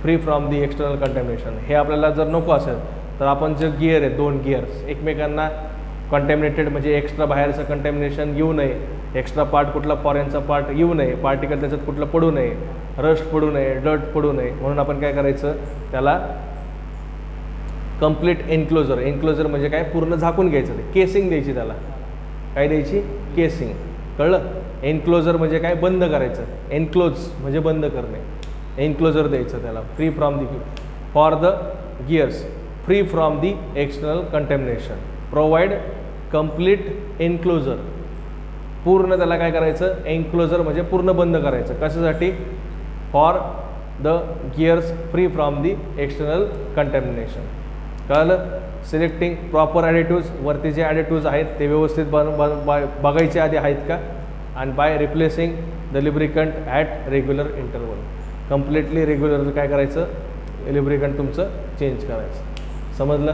Speaker 1: free from the external contamination. हे आपल्याला जर नको असेल तर आपण जे गिअर आहेत 2 गिअर्स एकमेकांना कंटॅमिनेटेड म्हणजे एक्स्ट्रा बाहेरचं कंटॅमिनेशन येऊ नये, एक्स्ट्रा पार्ट कुठला फॉरेनचा पार्ट येऊ नये, पार्टिकल त्याच्यात कुठलं पडू नये, रस्ट पडू नये, डर्ट पडू नये, म्हणून आपण काय करायचं त्याला कंप्लीट एन्क्लोजर. एन्क्लोजर म्हणजे काय पूर्ण झाकून घ्यायचं, ते केसिंग द्यायची त्याला. काय द्यायची? केसिंग. कळलं? एन्क्लोजर म्हणजे काय? बंद करायचं. एन्क्लोज म्हणजे बंद करणे. एन्क्लोजर द्यायचं त्याला. Free from the for the gears free from the external contamination. Provide complete enclosure. पूर्ण त्याला काय करायचं? एन्क्लोजर म्हणजे पूर्ण बंद करायचं. कशासाठी? For the gears free from the external contamination. कळलं? Selecting proper additives. वरती जे ॲडिटिव्ज आहेत ते व्यवस्थित बघायचे आधी आहेत का, आणि by replacing the lubricant at regular interval. Completely regular काय करायचं? लिब्रिकंट तुमचं चेंज करायचं. समजलं?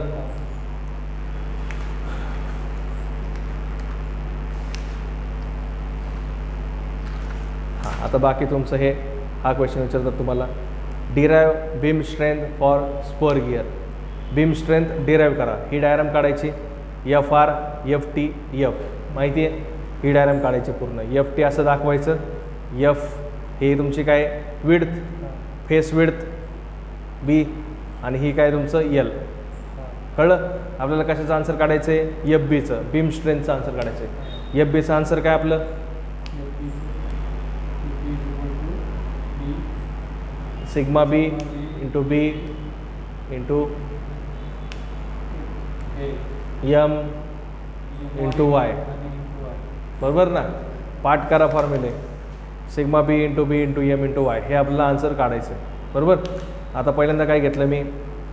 Speaker 1: हां, आता बाकी तुमचं हे हा क्वेश्चन विचारतात तुम्हाला. Derive beam strength for spur gear. Beam strength derive करा. ही डायग्राम काढायची. FR FT F माहिती आहे? ही डायग्राम काढायची पूर्ण. FT असं दाखवायचं. F ही तुमची काय? विड्थ, फेस विड्थ B, आणि ही काय तुमचं L. कळलं? आपल्याला कशाचं आन्सर काढायचं आहे? FBचं, बीम स्ट्रेंथचं आन्सर काढायचं आहे. FBचं आन्सर काय आपलं? Sigma B into B into M into Y. बरोबर ना? पाठ करा फॉर्म्युले. Sigma B into B into M into Y हे आपल्याला आन्सर काढायचं आहे. बरोबर? आता पहिल्यांदा काय घेतलं मी?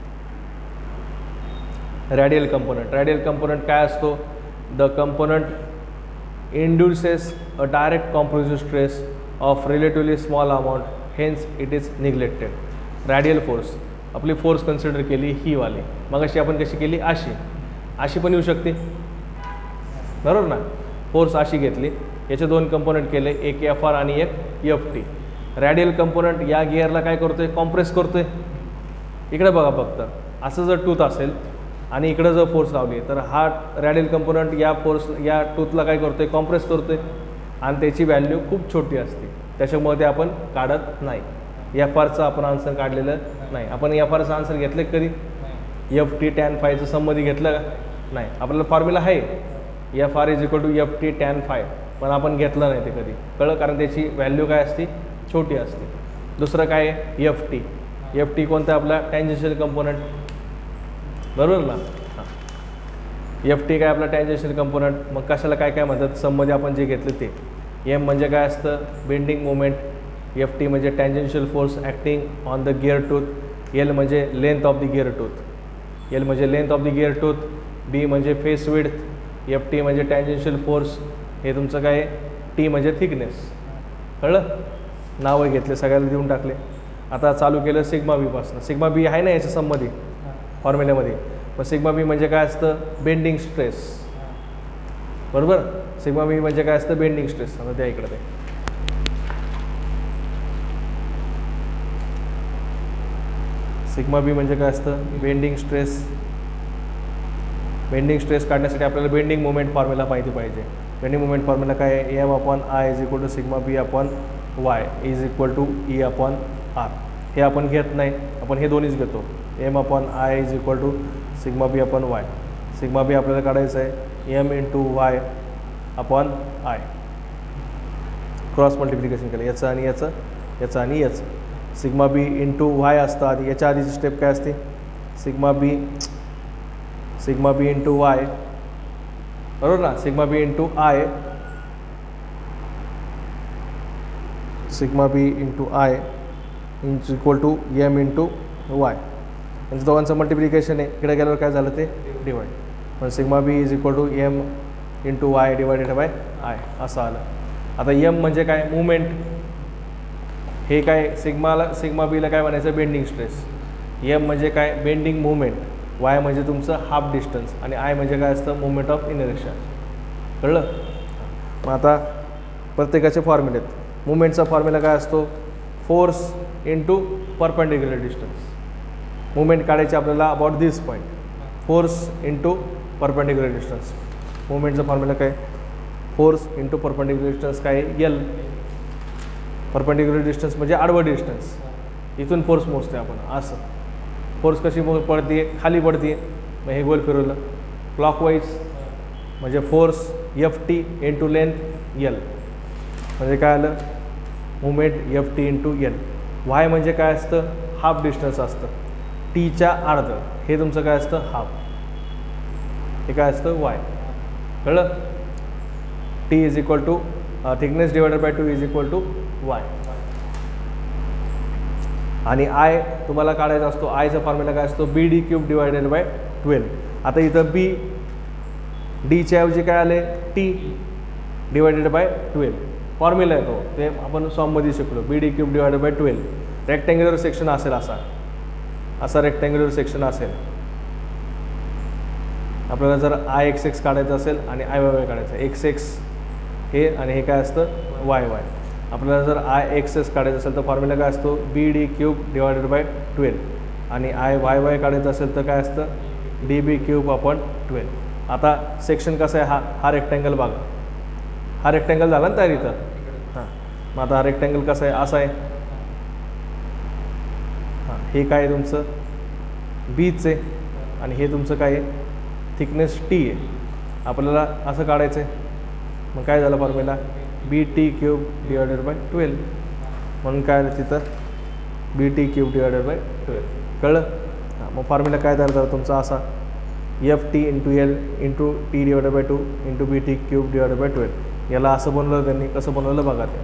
Speaker 1: Radial component. रॅडियल कंपोनंट काय असतो? The component induces a direct compressive stress of relatively small amount, hence it is neglected. Radial force आपली फोर्स कन्सिडर केली ही वाली. मग अशी आपण कशी केली? अशी. अशी पण येऊ शकते. बरोबर ना? फोर्स अशी घेतली, याचे 2 कंपोनंट केले, एक FR आणि एक FT. रॅडियल कंपोनंट या गिअरला काय करतोय? कॉम्प्रेस करतोय. इकडे बघा फक्त. असं जर टूथ असेल आणि इकडं जर फोर्स लावली तर हा रॅडियल कंपोनंट या टूथला काय करतोय? कॉम्प्रेस करतोय, आणि त्याची व्हॅल्यू खूप छोटी असते. त्याच्यामुळे ते आपण काढत नाही. FRचं आपण आन्सर काढलेलं नाही. आपण FRचं आन्सर घेतलं कधी? FT tan phi चं संबंधी घेतलं का? नाही. आपल्याला फॉर्म्युला आहे FR is equal to FT tan phi, पण आपण घेतलं नाही ते कधी. कळलं? कारण त्याची व्हॅल्यू काय असते? छोटी असते. दुसरं काय आहे? FT. FT कोणतं? आपला टँजेन्शियल कंपोनंट. बरोबर ना? हां, FT काय? आपला टँजेन्शियल कंपोनंट. मग कशाला काय काय म्हणतात संबंधी आपण जे घेतलं ते? M म्हणजे काय असतं? Bending moment. FT म्हणजे tangential force acting on the gear tooth. L म्हणजे length of the gear tooth. L म्हणजे length of the gear tooth. B म्हणजे फेस विड्थ. FT म्हणजे टँजेन्शियल फोर्स. हे तुमचं काय? T म्हणजे थिकनेस. कळलं? नावं घेतले, सगळ्याला देऊन टाकले. आता चालू केलं सिग्मा B पासून. सिग्मा B आहे ना याच्या संबंधी फॉर्म्युल्यामध्ये. पण सिग्मा B म्हणजे काय असतं? Bending stress. बरोबर? सिग्मा B म्हणजे काय असतं? Bending stress. आता त्या इकडे ते सिग्मा B म्हणजे काय असतं? Bending stress. बेंडिंग स्ट्रेस काढण्यासाठी आपल्याला बेंडिंग मोमेंट फॉर्म्युला माहिती पाहिजे. बेंडिंग मोमेंट फॉर्म्युला काय आहे? M/I is equal to sigma B/Y is equal to E/R. हे आपण घेत नाही, आपण हे दोन्हीच घेतो. M/I is equal to sigma B/Y. Sigma B आपल्याला काढायचं आहे M into Y/I. Cross multiplication केलं याचं आणि याचं, याचं आणि याचं. सिग्मा B इंटू Y असतं आधी. याच्या आधीची स्टेप काय असते? Sigma B into Y. बरोबर ना? Sigma B into I. Sigma B into I is equal to M into Y. यांचं दोघांचं मल्टिप्लिकेशन आहे. इकडे गेल्यावर काय झालं? ते डिवाइड. पण sigma B is equal to M into Y divided by I असं आलं. आता M म्हणजे काय? मुवमेंट. हे काय? सिग्मा Bला काय म्हणायचं? Bending stress. M म्हणजे काय? Bending movement. Y म्हणजे तुमचं हाफ डिस्टन्स, आणि I म्हणजे काय असतं? Movement of inertia. कळलं? मग आता प्रत्येकाचे फॉर्म्युले आहेत. मुवमेंटचा फॉर्म्युला काय असतो? Force into perpendicular distance. Movement काढायची आपल्याला about this point. Force into perpendicular distance. मुवमेंटचा फॉर्म्युला काय? फोर्स इंटू परपेंडिक्युलर डिस्टन्स काय? एल. परपेंडिक्युलर डिस्टन्स म्हणजे आडवं डिस्टन्स. इथून फोर्स मोजते आपण असं. फोर्स कशी पडते? खाली पडते. मग हे गोल फिरवलं क्लॉकवाईज म्हणजे force F T into length L. म्हणजे काय आलं? Movement F T into L. Y म्हणजे काय असतं? हाफ डिस्टन्स असतं. टीच्या अर्धं. हे तुमचं काय असतं? हाफ. हे काय असतं? वाय. कळलं? T is equal to thickness divided by 2 is equal to Y. आणि आय तुम्हाला काढायचा असतो. आयचा फॉर्म्युला काय असतो? B D cube divided by 12. आता इथं बी डीच्या ऐवजी काय आले? T divided by 12. फॉर्म्युला आहे तो, ते आपण सॉममध्ये शिकलो. B D cube divided by 12. Rectangular section असेल असा रेक्टँग्युलर सेक्शन असेल. आपल्याला जर आय एक्स एक्स काढायचं असेल आणि आय वाय वाय काढायचं. एक्स एक्स हे आणि हे काय असतं? Y Y. आपल्याला जर आय एक्स एक्स काढायचं असेल तर फॉर्म्युला काय असतो? B D cube divided by 12. आणि आय वाय वाय काढायचं असेल तर काय असतं? D B cube upon 12. आता सेक्शन कसं आहे? हा रेक्टँगल बघा. हा रेक्टँगल झाला ना तयार इथं. हां, मग आता हा रेक्टँगल कसा आहे? असा आहे. हां, हे काय आहे तुमचं? बीच आहे. आणि हे तुमचं काय आहे? थिकनेस टी आहे. आपल्याला असं काढायचं आहे. मग काय झालं formula? B T cube divided by 12. म्हणून काय आलं तिथं? B T cube divided by 12. कळलं? हां, मग फॉर्म्युला काय झाला तुमचा असा? F T into L into T divided by 2 into B T cube divided by 12. याला असं बनवलं त्यांनी. कसं बनवलं बघा ते.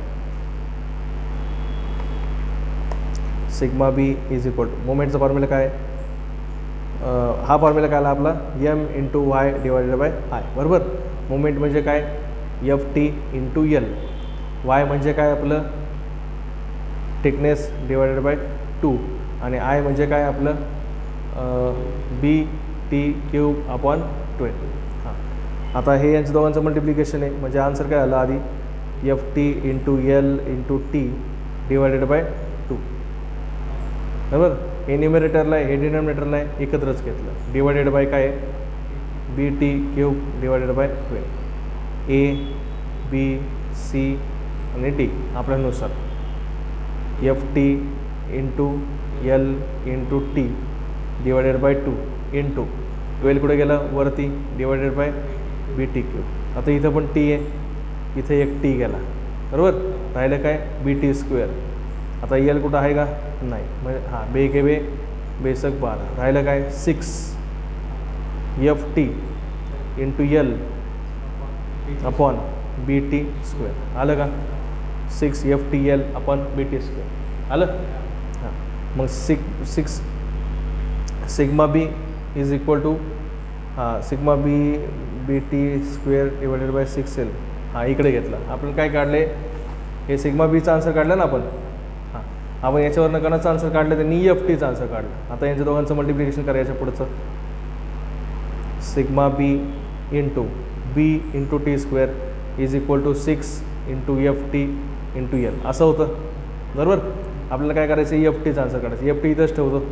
Speaker 1: Sigma B is equal to मोमेंटचा फॉर्म्युला काय? हा फॉर्म्युला काय आला आपला? M into Y divided by I. बरोबर. मोमेंट म्हणजे काय? F T into L. Y म्हणजे काय आपलं? Thickness divided by 2. आणि आय म्हणजे काय आपलं? B T cube upon 12. हां, आता हे यांचं दोघांचं मल्टिप्लिकेशन आहे. म्हणजे आन्सर काय आलं आधी? F T into L into T divided by 2. बरोबर. हे न्युमरेटरला आहे, हे डिनॉमिनेटरला आहे, एकत्रच घेतलं. डिवायडेड बाय काय आहे? B T cube divided by 12. A B C आणि टी आपल्यानुसार. F T into L into T divided by 2 into 12 कुठे गेलं? वरती. Divided by B T cube. आता इथं पण टी आहे, इथं एक टी गेला. बरोबर. राहिलं काय? B T square. आता एल कुठं आहे का? नाही. म्हणजे हां, बे के बे बेसक 12. राहिलं काय? 6 F T into L upon B T square. आलं का? 6 F T L upon B T square. आलं? हां, मग six sigma B is equal to sigma B B T square divided by 6L. हां, इकडे घेतलं आपण. काय काढले? हे सिग्मा बीचा आन्सर काढला ना आपण. हां, आपण याच्यावरनं कोणाचं आन्सर काढलं? त्यांनी एफ टीचं आन्सर काढलं. आता यांच्या दोघांचं मल्टिप्लिकेशन करायचं पुढचं. Sigma B into B into T square is equal to 6 into F T into L असं होतं. बरोबर. आपल्याला काय करायचं? एफ टीचं आन्सर काढायचं. एफ टी इथंच ठेवतो,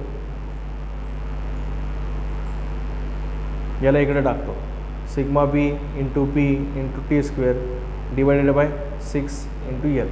Speaker 1: याला इकडे टाकतो. Sigma B into B into T square divided by 6 into L.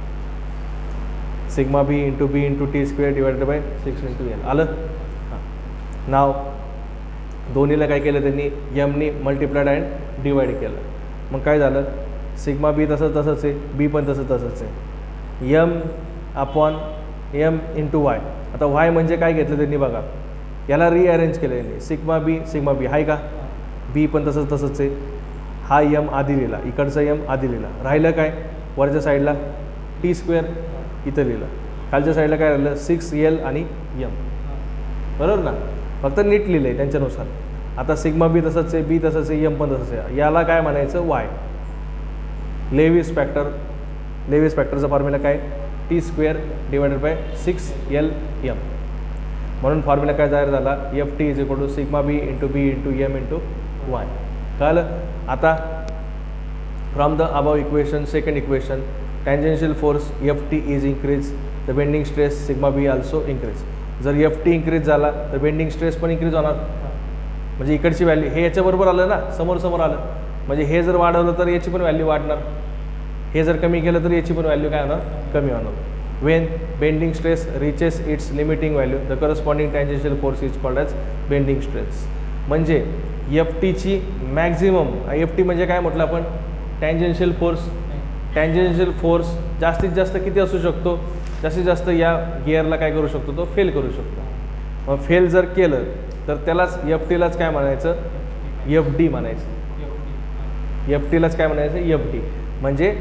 Speaker 1: Sigma B into T square divided by 6 into L. आलं? हां, नाव दोन्हीला काय केलं त्यांनी? एमनी मल्टिप्लाइड अँड डिवाइड केलं. मग काय झालं? सिग्मा बी तसंच आहे, बी पण तसंच आहे. M upon M into Y. आता वाय म्हणजे काय घेतलं त्यांनी बघा, याला रिअरेंज केलं त्यांनी. सिग्मा बी आहे का? बी पण तसंच आहे. हा एम आधी लिहिला, इकडचा एम आधी लिहिला. राहिलं काय? वरच्या साईडला टी स्क्वेअर इथं लिहिलं. खालच्या साईडला काय राहिलं? 6L आणि एम. बरोबर ना? फक्त नीट लिहिलं आहे त्यांच्यानुसार. आता सिग्मा बी तसंच आहे, बी तसंच आहे, एम पण तसंच आहे. याला काय म्हणायचं? वाय. लेविस फॅक्टरचा फॉर्म्युला काय? T square divided by 6LM. म्हणून फॉर्म्युला काय तयार झाला? F T is equal to sigma B into M into Y. कळलं? आता from the above equation, second equation, tangential force Ft is increased, the bending stress sigma B also increase. जर F T increase झाला तर bending stress पण increase होणार. म्हणजे इकडची value हे याच्याबरोबर आलं ना, समोर आलं, म्हणजे हे जर वाढवलं तर याची पण व्हॅल्यू वाढणार, हे जर कमी केलं तर याची पण व्हॅल्यू काय होणार, कमी होणार. When bending stress reaches its limiting value the corresponding tangential force is called as bending stress. म्हणजे एफ टीची मॅक्झिमम, एफ टी म्हणजे काय म्हटलं आपण, टँजेन्शियल फोर्स. टँजेन्शियल फोर्स जास्तीत जास्त किती असू शकतो, जास्तीत जास्त या गिअरला काय करू शकतो, तो फेल करू शकतो. मग फेल जर केलं तर त्यालाच एफ टीलाच काय म्हणायचं, एफ डी म्हणायचं. एफ टीलाच काय म्हणायचं, एफ डी म्हणजे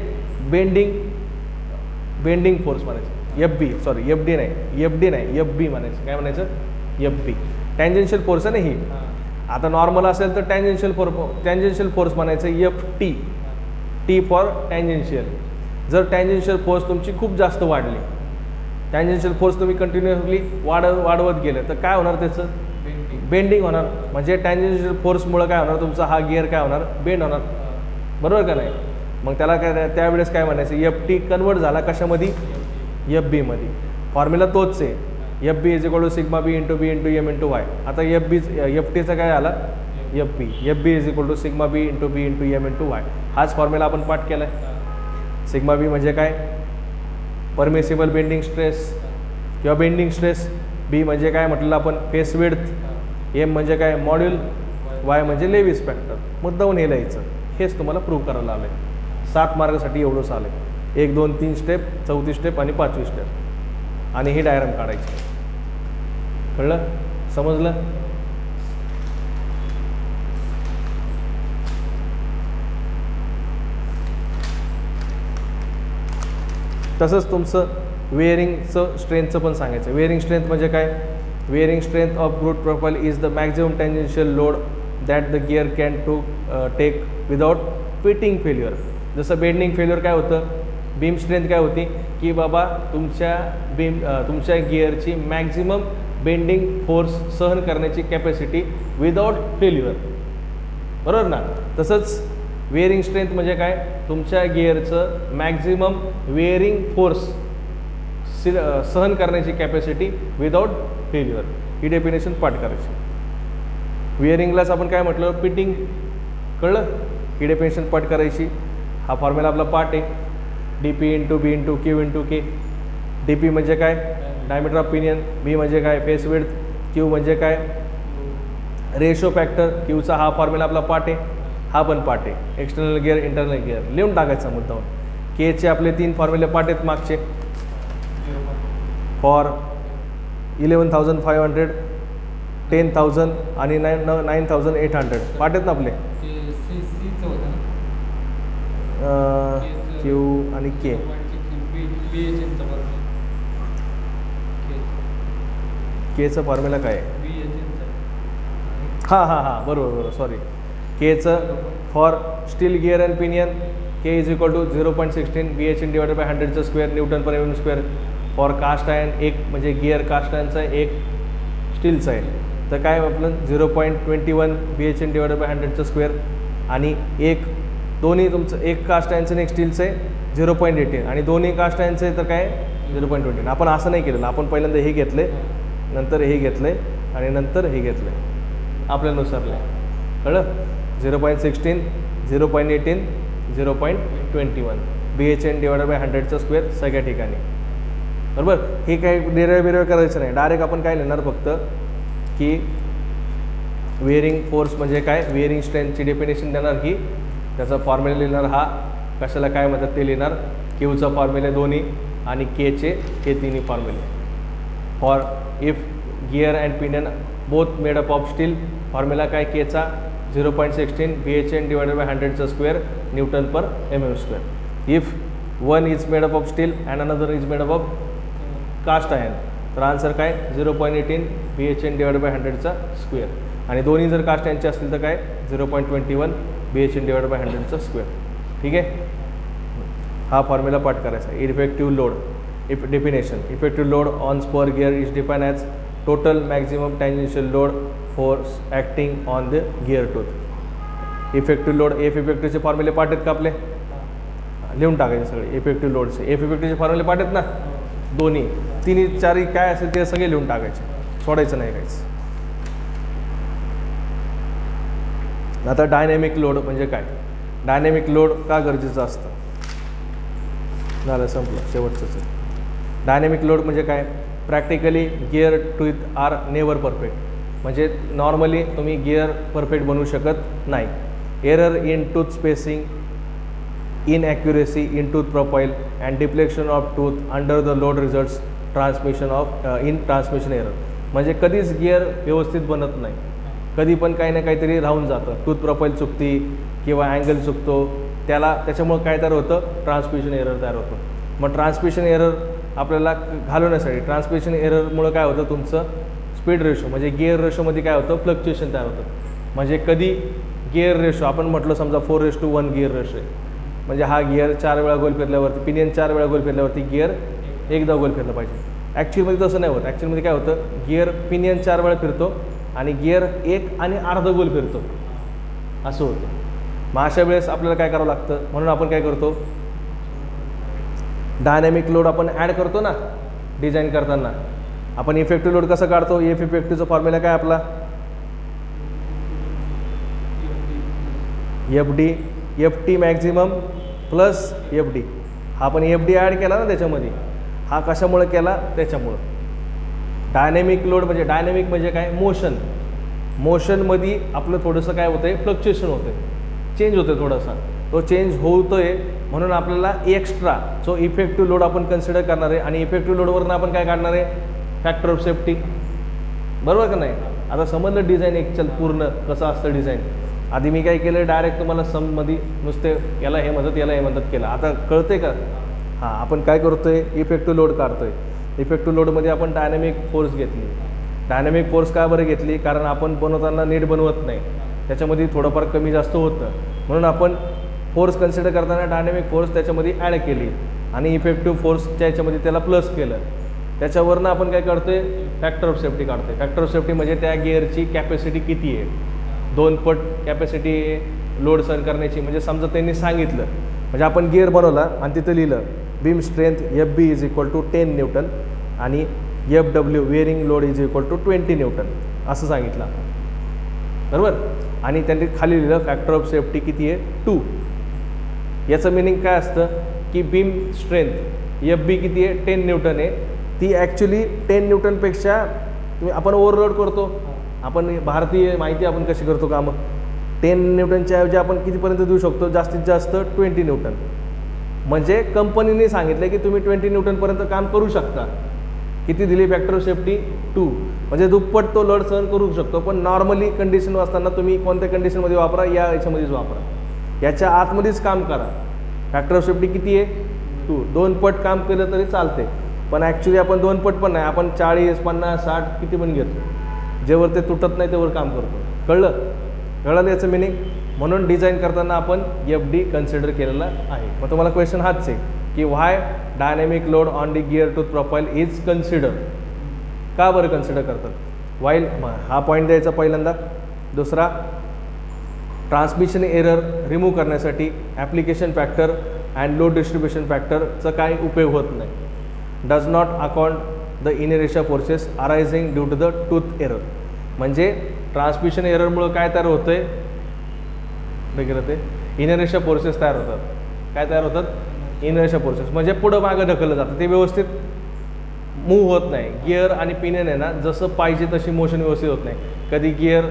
Speaker 1: बेंडिंग फोर्स म्हणायचं. F B, sorry F D नाही, एफ बी म्हणायचं. काय म्हणायचं, एफ बी. टँजेन्शियल फोर्स आहे ना ही. आता नॉर्मल असेल तर टँजेन्शियल फोर्स म्हणायचं F T. T for tangential. जर टँजेन्शियल फोर्स तुमची खूप जास्त वाढली, टँजेन्शियल फोर्स तुम्ही कंटिन्युअसली वाढवत गेले तर काय होणार, त्याचं बेंडिंग होणार. म्हणजे टँजेन्शियल फोर्समुळं काय होणार, तुमचा हा गिअर काय होणार, बेंड होणार. बरोबर का नाही. मग त्याला काय, त्यावेळेस काय म्हणायचं, एफ टी कन्वर्ट झाला कशामध्ये, एफ बीमध्ये. फॉर्म्युला तोच आहे, F B is equal to sigma B into M into Y. आता एफ टीचा काय आला, F B is equal to sigma B into M into Y. हाच फॉर्म्युला आपण पाठ केला आहे. सिग्मा बी म्हणजे काय, परमिसिबल बेंडिंग स्ट्रेस किंवा बेंडिंग स्ट्रेस. बी म्हणजे काय म्हटलं आपण, फेस विड्थ. एम म्हणजे काय, मॉड्यूल. वाय म्हणजे लेविस फॅक्टर. मुद्दाहून हे लिहायचं. हेच तुम्हाला प्रूव्ह करायला आलं आहे. 7 मार्कासाठी एवढंच आलं आहे. 1 2 3 स्टेप, 4थी स्टेप आणि 5वी स्टेप, आणि ही डायग्राम काढायची. कळलं, समजलं. तसंच तुमचं वेअरिंगचं स्ट्रेंथचं पण सांगायचं. वेअरिंग स्ट्रेंथ म्हणजे काय, wearing strength of root profile is the maximum tangential load that the gear can to take without fitting failure. जसं बेंडिंग फेल्युअर काय होतं, बीम स्ट्रेंथ काय होती, की बाबा तुमच्या गिअरची मॅक्झिमम बेंडिंग फोर्स सहन करण्याची कॅपॅसिटी विदाउट फेल्युअर. बरोबर ना. तसंच वेअरिंग स्ट्रेंथ म्हणजे काय, तुमच्या गिअरचं मॅक्झिमम वेअरिंग फोर्स सहन करण्याची कॅपॅसिटी विदाउट फेल्युअर. ही डेफिनेशन पाठ करायची. वेअरिंगलाच आपण काय म्हटलं, फिटिंग. कळलं. ही डेफिनेशन पाठ करायची. हा फॉर्म्युला आपला पाठ आहे, D P into B into Q into K. D P म्हणजे काय, डायमीटर ऑफ पिनियन. बी म्हणजे काय, फेस विड्थ. क्यू म्हणजे काय, रेशो फॅक्टर. क्यूचा हा फॉर्म्युला आपला पाठ आहे, हा पण पाठ आहे. एक्सटर्नल गिअर, इंटरनल गिअर लिहून टाकायचा मुद्दावर. केचे आपले 3 फॉर्म्युले पाठ आहेत मागचे. फॉर 11,500, 10,000 आणि 9,800 पाठ आहेत ना आपले. क्यू आणि के. केचं फॉर्म्युला काय आहे, हां बरोबर सॉरी. केचं for steel gear and pinion, K is equal to 0.16 BHN divided by 100चा square newton per mm square. For cast iron, एक म्हणजे गिअर कास्ट आयर्नचा आहे, एक स्टीलचा आहे. तर काय आपलं 0.21 BHN डिवायडेड बाय 100चा स्क्वेअर. आणि एक दोन्ही तुमचं, एक कास्ट आयर्नचं आणि एक स्टीलचं आहे 0.18, आणि दोन्ही कास्ट आयर्नचं आहे तर काय 0.20. आपण असं नाही केलेलं, आपण पहिल्यांदा हे घेतले, नंतर हे घेतले आणि नंतर हे घेतले आपल्यानुसारले. कळलं. 0.16, 0.18, 0.21 BHN डिवायडेड बाय 100चा स्क्वेअर सगळ्या ठिकाणी. बरोबर. हे काही डेरिव्ह करायचं नाही, डायरेक्ट आपण काय लिहिणार फक्त की वेअरिंग फोर्स म्हणजे काय, वेअरिंग स्ट्रेंथची डेफिनेशन देणार की, त्याचा फॉर्म्युला लिहिणार हा, कशाला काय म्हणतात ते लिहिणार. क्यूचा फॉर्म्युला दोन्ही आणि केचे हे तिन्ही फॉर्म्युले. For if gear and pinion both made up of steel, formula काय केचा 0.16 BHN डिवायडेड बाय 100चा square newton per mm square. If one is made up of steel and another is made up of cast iron, तर answer काय 0.18 BHN divided by 100चा square. आणि दोन्ही जर caste आयर्नचे असतील तर काय 0.21 BHN डिवायडेड बाय 100चा स्क्वेअर. ठीक आहे. हा फॉर्म्युला पाठ करायचा. Effective load, effective load on spur gear is define as total maximum tangential load force acting on the gear tooth. Effective load, F इफेक्टिव्हचे फॉर्म्युले पाठ आहेत का आपले, लिहून टाकायचे सगळे इफेक्टिव्ह लोडचे. एफ इफेक्टिव्हचे फॉर्म्युले पाठ आहेत ना, दोन्ही तिन्ही चारी काय असेल ते सगळे लिहून टाकायचे, सोडायचं नाही काहीच. आता डायनॅमिक लोड म्हणजे काय, डायनॅमिक लोड का गरजेचं असतं, झालं संपलं शेवटचं. डायनॅमिक लोड म्हणजे काय, practically gear tooth are never perfect, म्हणजे नॉर्मली तुम्ही गिअर परफेक्ट बनवू शकत नाही. Error in tooth spacing, inaccuracy in tooth profile and deflection of tooth under the load results transmission of in transmission error, म्हणजे कधीच gear व्यवस्थित बनत नाही, कधी पण काही ना काहीतरी राहून जातं, टूथ प्रोफाईल चुकती किंवा अँगल चुकतो, त्याच्यामुळं काय तयार होतं, ट्रान्समिशन एरर तयार होतं. मग ट्रान्समिशन एरर आपल्याला घालवण्यासाठी, ट्रान्समिशन एररमुळं काय होतं, तुमचं स्पीड रेशो म्हणजे गिअर रेशोमध्ये काय होतं, फ्लक्च्युएशन तयार होतं. म्हणजे कधी गिअर रेशो आपण म्हटलं समजा 4:1 गिअर रेशो आहे, म्हणजे हा गिअर 4 वेळा गोल फिरल्यावरती, पिनियन 4 वेळा गोल फिरल्यावरती गिअर एकदा गोल फिरलं पाहिजे. ॲक्च्युअलमध्ये तसं नाही होत. ॲक्च्युअलमध्ये काय होतं, गिअर पिनियन 4 वेळा फिरतो आणि गिअर 1.5 गोल फिरतो, असं होतं. मग अशा वेळेस आपल्याला काय करावं लागतं, म्हणून आपण काय करतो, डायनॅमिक लोड आपण ॲड करतो ना डिझाईन करताना. आपण इफेक्टिव्ह लोड कसं काढतो, एफ इफेक्टिव्हचा फॉर्म्युला काय आपला, F T maximum plus F D. हा आपण एफ डी ॲड केला ना त्याच्यामध्ये, हा कशामुळे केला, त्याच्यामुळं. डायनॅमिक लोड म्हणजे, डायनॅमिक म्हणजे काय, मोशनमध्ये आपलं थोडंसं काय होतं आहे, फ्लक्च्युएशन होतं आहे, चेंज होतं आहे थोडासा, तो चेंज होतो आहे. म्हणून आपल्याला एक्स्ट्रा जो इफेक्टिव्ह लोड आपण कन्सिडर करणार आहे, आणि इफेक्टिव्ह लोडवरून आपण काय काढणार आहे, फॅक्टर ऑफ सेफ्टी, बरोबर का नाही. आता समजलं डिझाईन एक पूर्ण कसं असतं डिझाईन. आधी मी काय केलं, डायरेक्ट तुम्हाला सममध्ये नुसते याला हे मदत याला हे मदत केलं, आता कळते का. हां, आपण काय करतो आहे, इफेक्टिव्ह लोड काढतो आहे. इफेक्टिव्ह लोडमध्ये आपण डायनॅमिक फोर्स घेतली. डायनॅमिक फोर्स का बरं घेतली, कारण आपण बनवताना नीट बनवत नाही, त्याच्यामध्ये थोडंफार कमी जास्त होतं, म्हणून आपण फोर्स कन्सिडर करताना डायनॅमिक फोर्स त्याच्यामध्ये ॲड केली आणि इफेक्टिव्ह फोर्सच्या याच्यामध्ये त्याला प्लस केलं. त्याच्यावरनं आपण काय करतोय, फॅक्टर ऑफ सेफ्टी काढतोय. फॅक्टर ऑफ सेफ्टी म्हणजे त्या गिअरची कॅपॅसिटी किती आहे, 2 पट कॅपॅसिटी लोड सहन करण्याची. म्हणजे समजा त्यांनी सांगितलं, म्हणजे आपण गिअर बनवला आणि तिथं लिहिलं beam strength F B is equal to 10 newton आणि F W wearing load is equal to 20 newton असं सांगितलं, बरोबर. आणि त्यांनी खाली लिहिलं फॅक्टर ऑफ सेफ्टी किती आहे, 2. याचं मिनिंग काय असतं की बीम स्ट्रेंथ एफ बी किती आहे, 10 न्यूटन आहे. ती ॲक्च्युली 10 न्यूटनपेक्षा आपण ओव्हरलोड करतो. आपण भारतीय माहिती आपण कशी करतो कामं, 10 न्यूटनच्या ऐवजी आपण कितीपर्यंत देऊ शकतो, जास्तीत जास्त 20 न्यूटन. म्हणजे कंपनीने सांगितलं की तुम्ही 20 न्यूटनपर्यंत काम करू शकता. किती दिली फॅक्टर ऑफ सेफ्टी, 2. म्हणजे दुप्पट तो लोड सहन करू शकतो. पण नॉर्मली कंडिशन असताना तुम्ही कोणत्या कंडिशनमध्ये वापरा, या याच्यामध्येच वापरा, याच्या आतमध्येच काम करा. फॅक्टर ऑफ सेफ्टी किती आहे, 2. 2 पट काम केलं तरी चालते, पण ॲक्च्युली आपण 2 पट पण नाही, आपण 40, 50, 60 किती पण घेतो, जेवर ते तुटत नाही तेवर काम करतो. कळलं याचं मिनिंग. म्हणून डिझाईन करताना आपण एफ डी कन्सिडर केलेला आहे. मग तुम्हाला क्वेश्चन हाच आहे की why dynamic load on the gear tooth profile is consider, का बरं कन्सिडर करतात, वाईल हा पॉईंट द्यायचा पहिल्यांदा. दुसरा, ट्रान्समिशन एरर रिमूव्ह करण्यासाठी application factor and load distribution फॅक्टरचा काय उपयोग होत नाही. Does not account the inertia forces arising due to the tooth error. म्हणजे ट्रान्समिशन एररमुळं काय तयार होतं आहे वगैरे, ते इनरेशा फोर्सेस तयार होतात. काय तयार होतात, इनरेशा फोर्सेस. म्हणजे पुढं मागं ढकललं जातं, ते व्यवस्थित मूव्ह होत नाही. गिअर आणि पिनियन आहे ना, जसं पाहिजे तशी मोशन व्यवस्थित होत नाही. कधी गिअर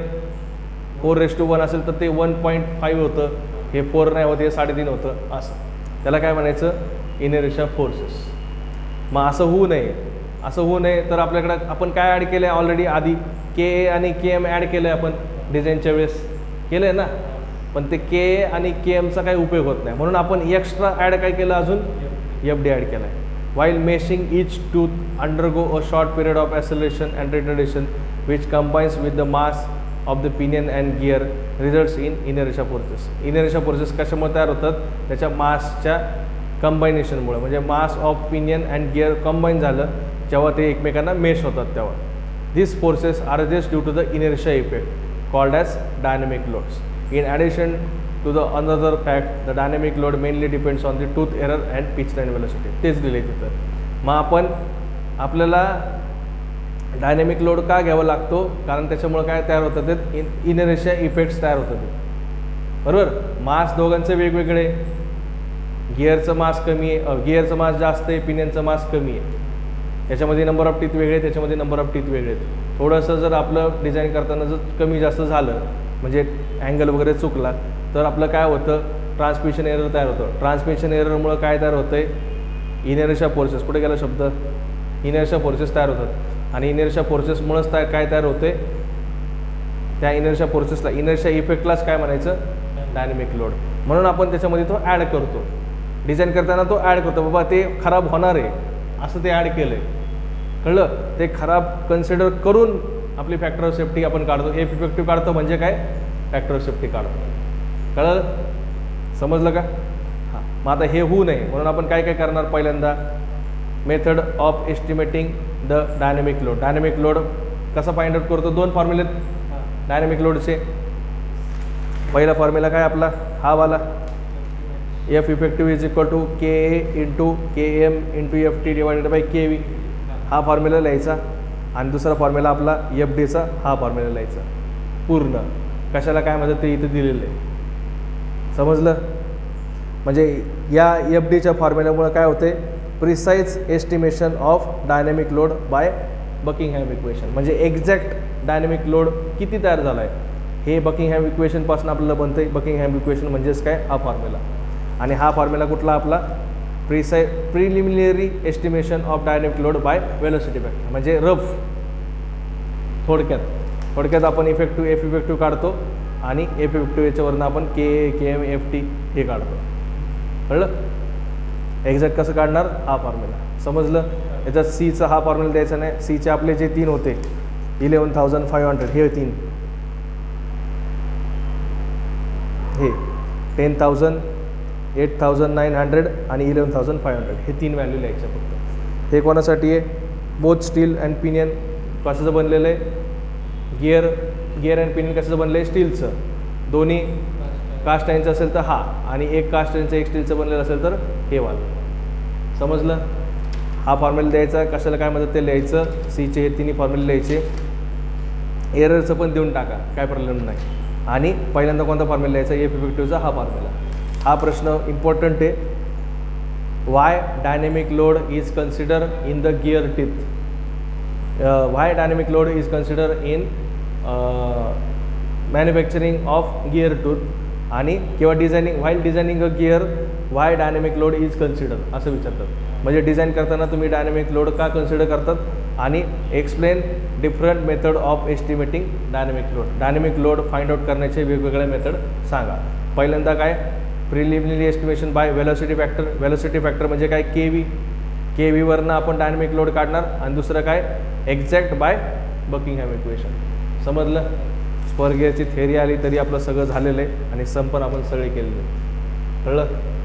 Speaker 1: 4:1 असेल तर ते 1.5 होतं, हे 4 नाही होतं, हे 3.5 होतं, असं. त्याला काय म्हणायचं, इनरेशा फोर्सेस. मग असं होऊ नये तर आपल्याकडं आपण काय ॲड केलं आहे ऑलरेडी, आधी के आणि के एम ॲड केलं आहे आपण डिझाईनच्या वेळेस, केलं आहे ना. पण ते के आणि के एमचा काही उपयोग होत नाही, म्हणून आपण एक्स्ट्रा ॲड काय केलं, अजून एफ डी ॲड केला आहे. while meshing each tooth undergo a short period of acceleration and retardation which combines with the mass of the pinion and gear results in inertia forces. inertia forces कशामुळे तयार होतात, त्याच्या मासच्या कंबायनेशनमुळे. म्हणजे mass of pinion and gear combine झालं जेव्हा ते एकमेकांना मेश होतात तेव्हा. This forces are just due to the inertia effect called as dynamic loads. In addition to the another fact, the dynamic load mainly depends on the tooth error and pitch line velocity. तेच दिले तिथं. मग आपण आपल्याला dynamic load का घ्यावा लागतो, कारण त्याच्यामुळे काय तयार होतं ते इनर्शिया इफेक्ट्स तयार होतात ते, बरोबर. मास दोघांचे वेगवेगळे, गिअरचं मास कमी आहे, गिअरचं मास जास्त आहे, पिनियनचं मास कमी आहे, याच्यामध्ये नंबर ऑफ टीथ वेगळे आहेत, त्याच्यामध्ये नंबर ऑफ टीथ वेगळे आहेत. थोडंसं जर आपलं डिझाईन करताना जर कमी जास्त झालं, म्हणजे अँगल वगैरे चुकला, तर आपलं काय होतं, ट्रान्समिशन एरर तयार होतं. ट्रान्समिशन एररमुळं काय तयार होतं आहे, इनर्शिया फोर्सेस, कुठे गेला शब्द, इनर्शिया फोर्सेस तयार होतात. आणि इनर्शिया फोर्सेसमुळंच काय तयार होते, त्या इनर्शिया फोर्सेसला, इनर्शिया इफेक्टलाच काय म्हणायचं, डायनॅमिक लोड. म्हणून आपण त्याच्यामध्ये तो ॲड करतो, डिझाईन करताना तो ॲड करतो. बाबा ते खराब होणार आहे असं ते ॲड केलं आहे, कळलं. ते खराब कन्सिडर करून आपली फॅक्टर ऑफ सेफ्टी आपण काढतो. एफ इफेक्टिव्ह काढतो म्हणजे काय, फॅक्टर ऑफ सेफ्टी काढतो. कळलं, समजलं का. हां, मग आता हे होऊ नये म्हणून आपण काय काय करणार, पहिल्यांदा method of estimating the dynamic load. Dynamic load कसा फाइंड आउट करतो, दोन फॉर्म्युले डायनॅमिक लोडचे. पहिला फॉर्म्युला काय आपला, हा वाला, F effective is equal to K A into K M into F T divided by K V, हा फॉर्म्युला लिहायचा. आणि दुसरा फॉर्म्युला आपला एफ डीचा, हा फॉर्म्युला लिहायचा पूर्ण. कशाला काय म्हणतात ते इथे दिलेलं आहे, समजलं. म्हणजे या एफ डीच्या फॉर्म्युल्यामुळे काय होते, precise estimation of dynamic load by Buckingham equation. म्हणजे एक्झॅक्ट डायनॅमिक लोड किती तयार झाला आहे हे बकिंगहॅम इक्वेशनपासून आपल्याला बनतं आहे. बकिंगहॅम इक्वेशन म्हणजेच काय, हा फॉर्म्युला. आणि हा फॉर्म्युला कुठला आपला, preliminary estimation of dynamic load by velocity factor. म्हणजे रफ, थोडक्यात आपण एफ इफेक्टिव्ह काढतो आणि एफ इफेक्टिव्ह याच्यावरनं आपण K A K M F T हे काढतो. कळलं, एक्झॅक्ट कसं काढणार, हा फॉर्म्युला. समजलं. याच्यात सीचा हा फॉर्म्युला द्यायचा नाही. सीचे आपले जे तीन होते 11,500, हे तीन, हे 10,000, 8,900 आणि 11,500, हे तीन व्हॅल्यू लिहायच्या फक्त. हे कोणासाठी आहे, बोथ स्टील अँड पिनियन कशाचं बनलेलं आहे, गिअर अँड पिनियन कशाचं बनलं आहे, स्टीलचं. दोन्ही कास्ट आयर्नचं असेल तर हा, आणि एक कास्ट आयर्नचं एक स्टीलचं बनलेलं असेल तर हे वाला. समजलं. हा फॉर्म्युला द्यायचा, कशाला काय म्हणतात ते लिहायचं. सीचे हे तिन्ही फॉर्म्युले लिहायचे. एररचं पण देऊन टाका, काय प्रॉब्लेम नाही. आणि पहिल्यांदा कोणता फॉर्म्युला लिहायचा, एफ इफेक्टिव्हचा हा फॉर्म्युला. हा प्रश्न इम्पॉर्टंट आहे. Why dynamic load is consider in the gear teeth, why dynamic load is consider in manufacturing of gear tooth, आणि किंवा designing, while designing a gear why dynamic load is consider असं विचारतात. म्हणजे design करताना तुम्ही dynamic load का consider करतात, आणि explain different method of estimating dynamic load. Dynamic load find out करण्याचे वेगवेगळे मेथड सांगा. पहिल्यांदा काय, preliminary estimation by velocity factor. Velocity factor म्हणजे काय, के व्हीवरनं आपण डायनॅमिक लोड काढणार. आणि दुसरं काय, एक्झॅक्ट बाय बकिंगहॅम इक्वेशन. समजलं. स्पर गिअरची थेअरी आली तरी आपलं सगळं झालेलं आहे आणि सम पण आपण सगळे केलेले. कळलं.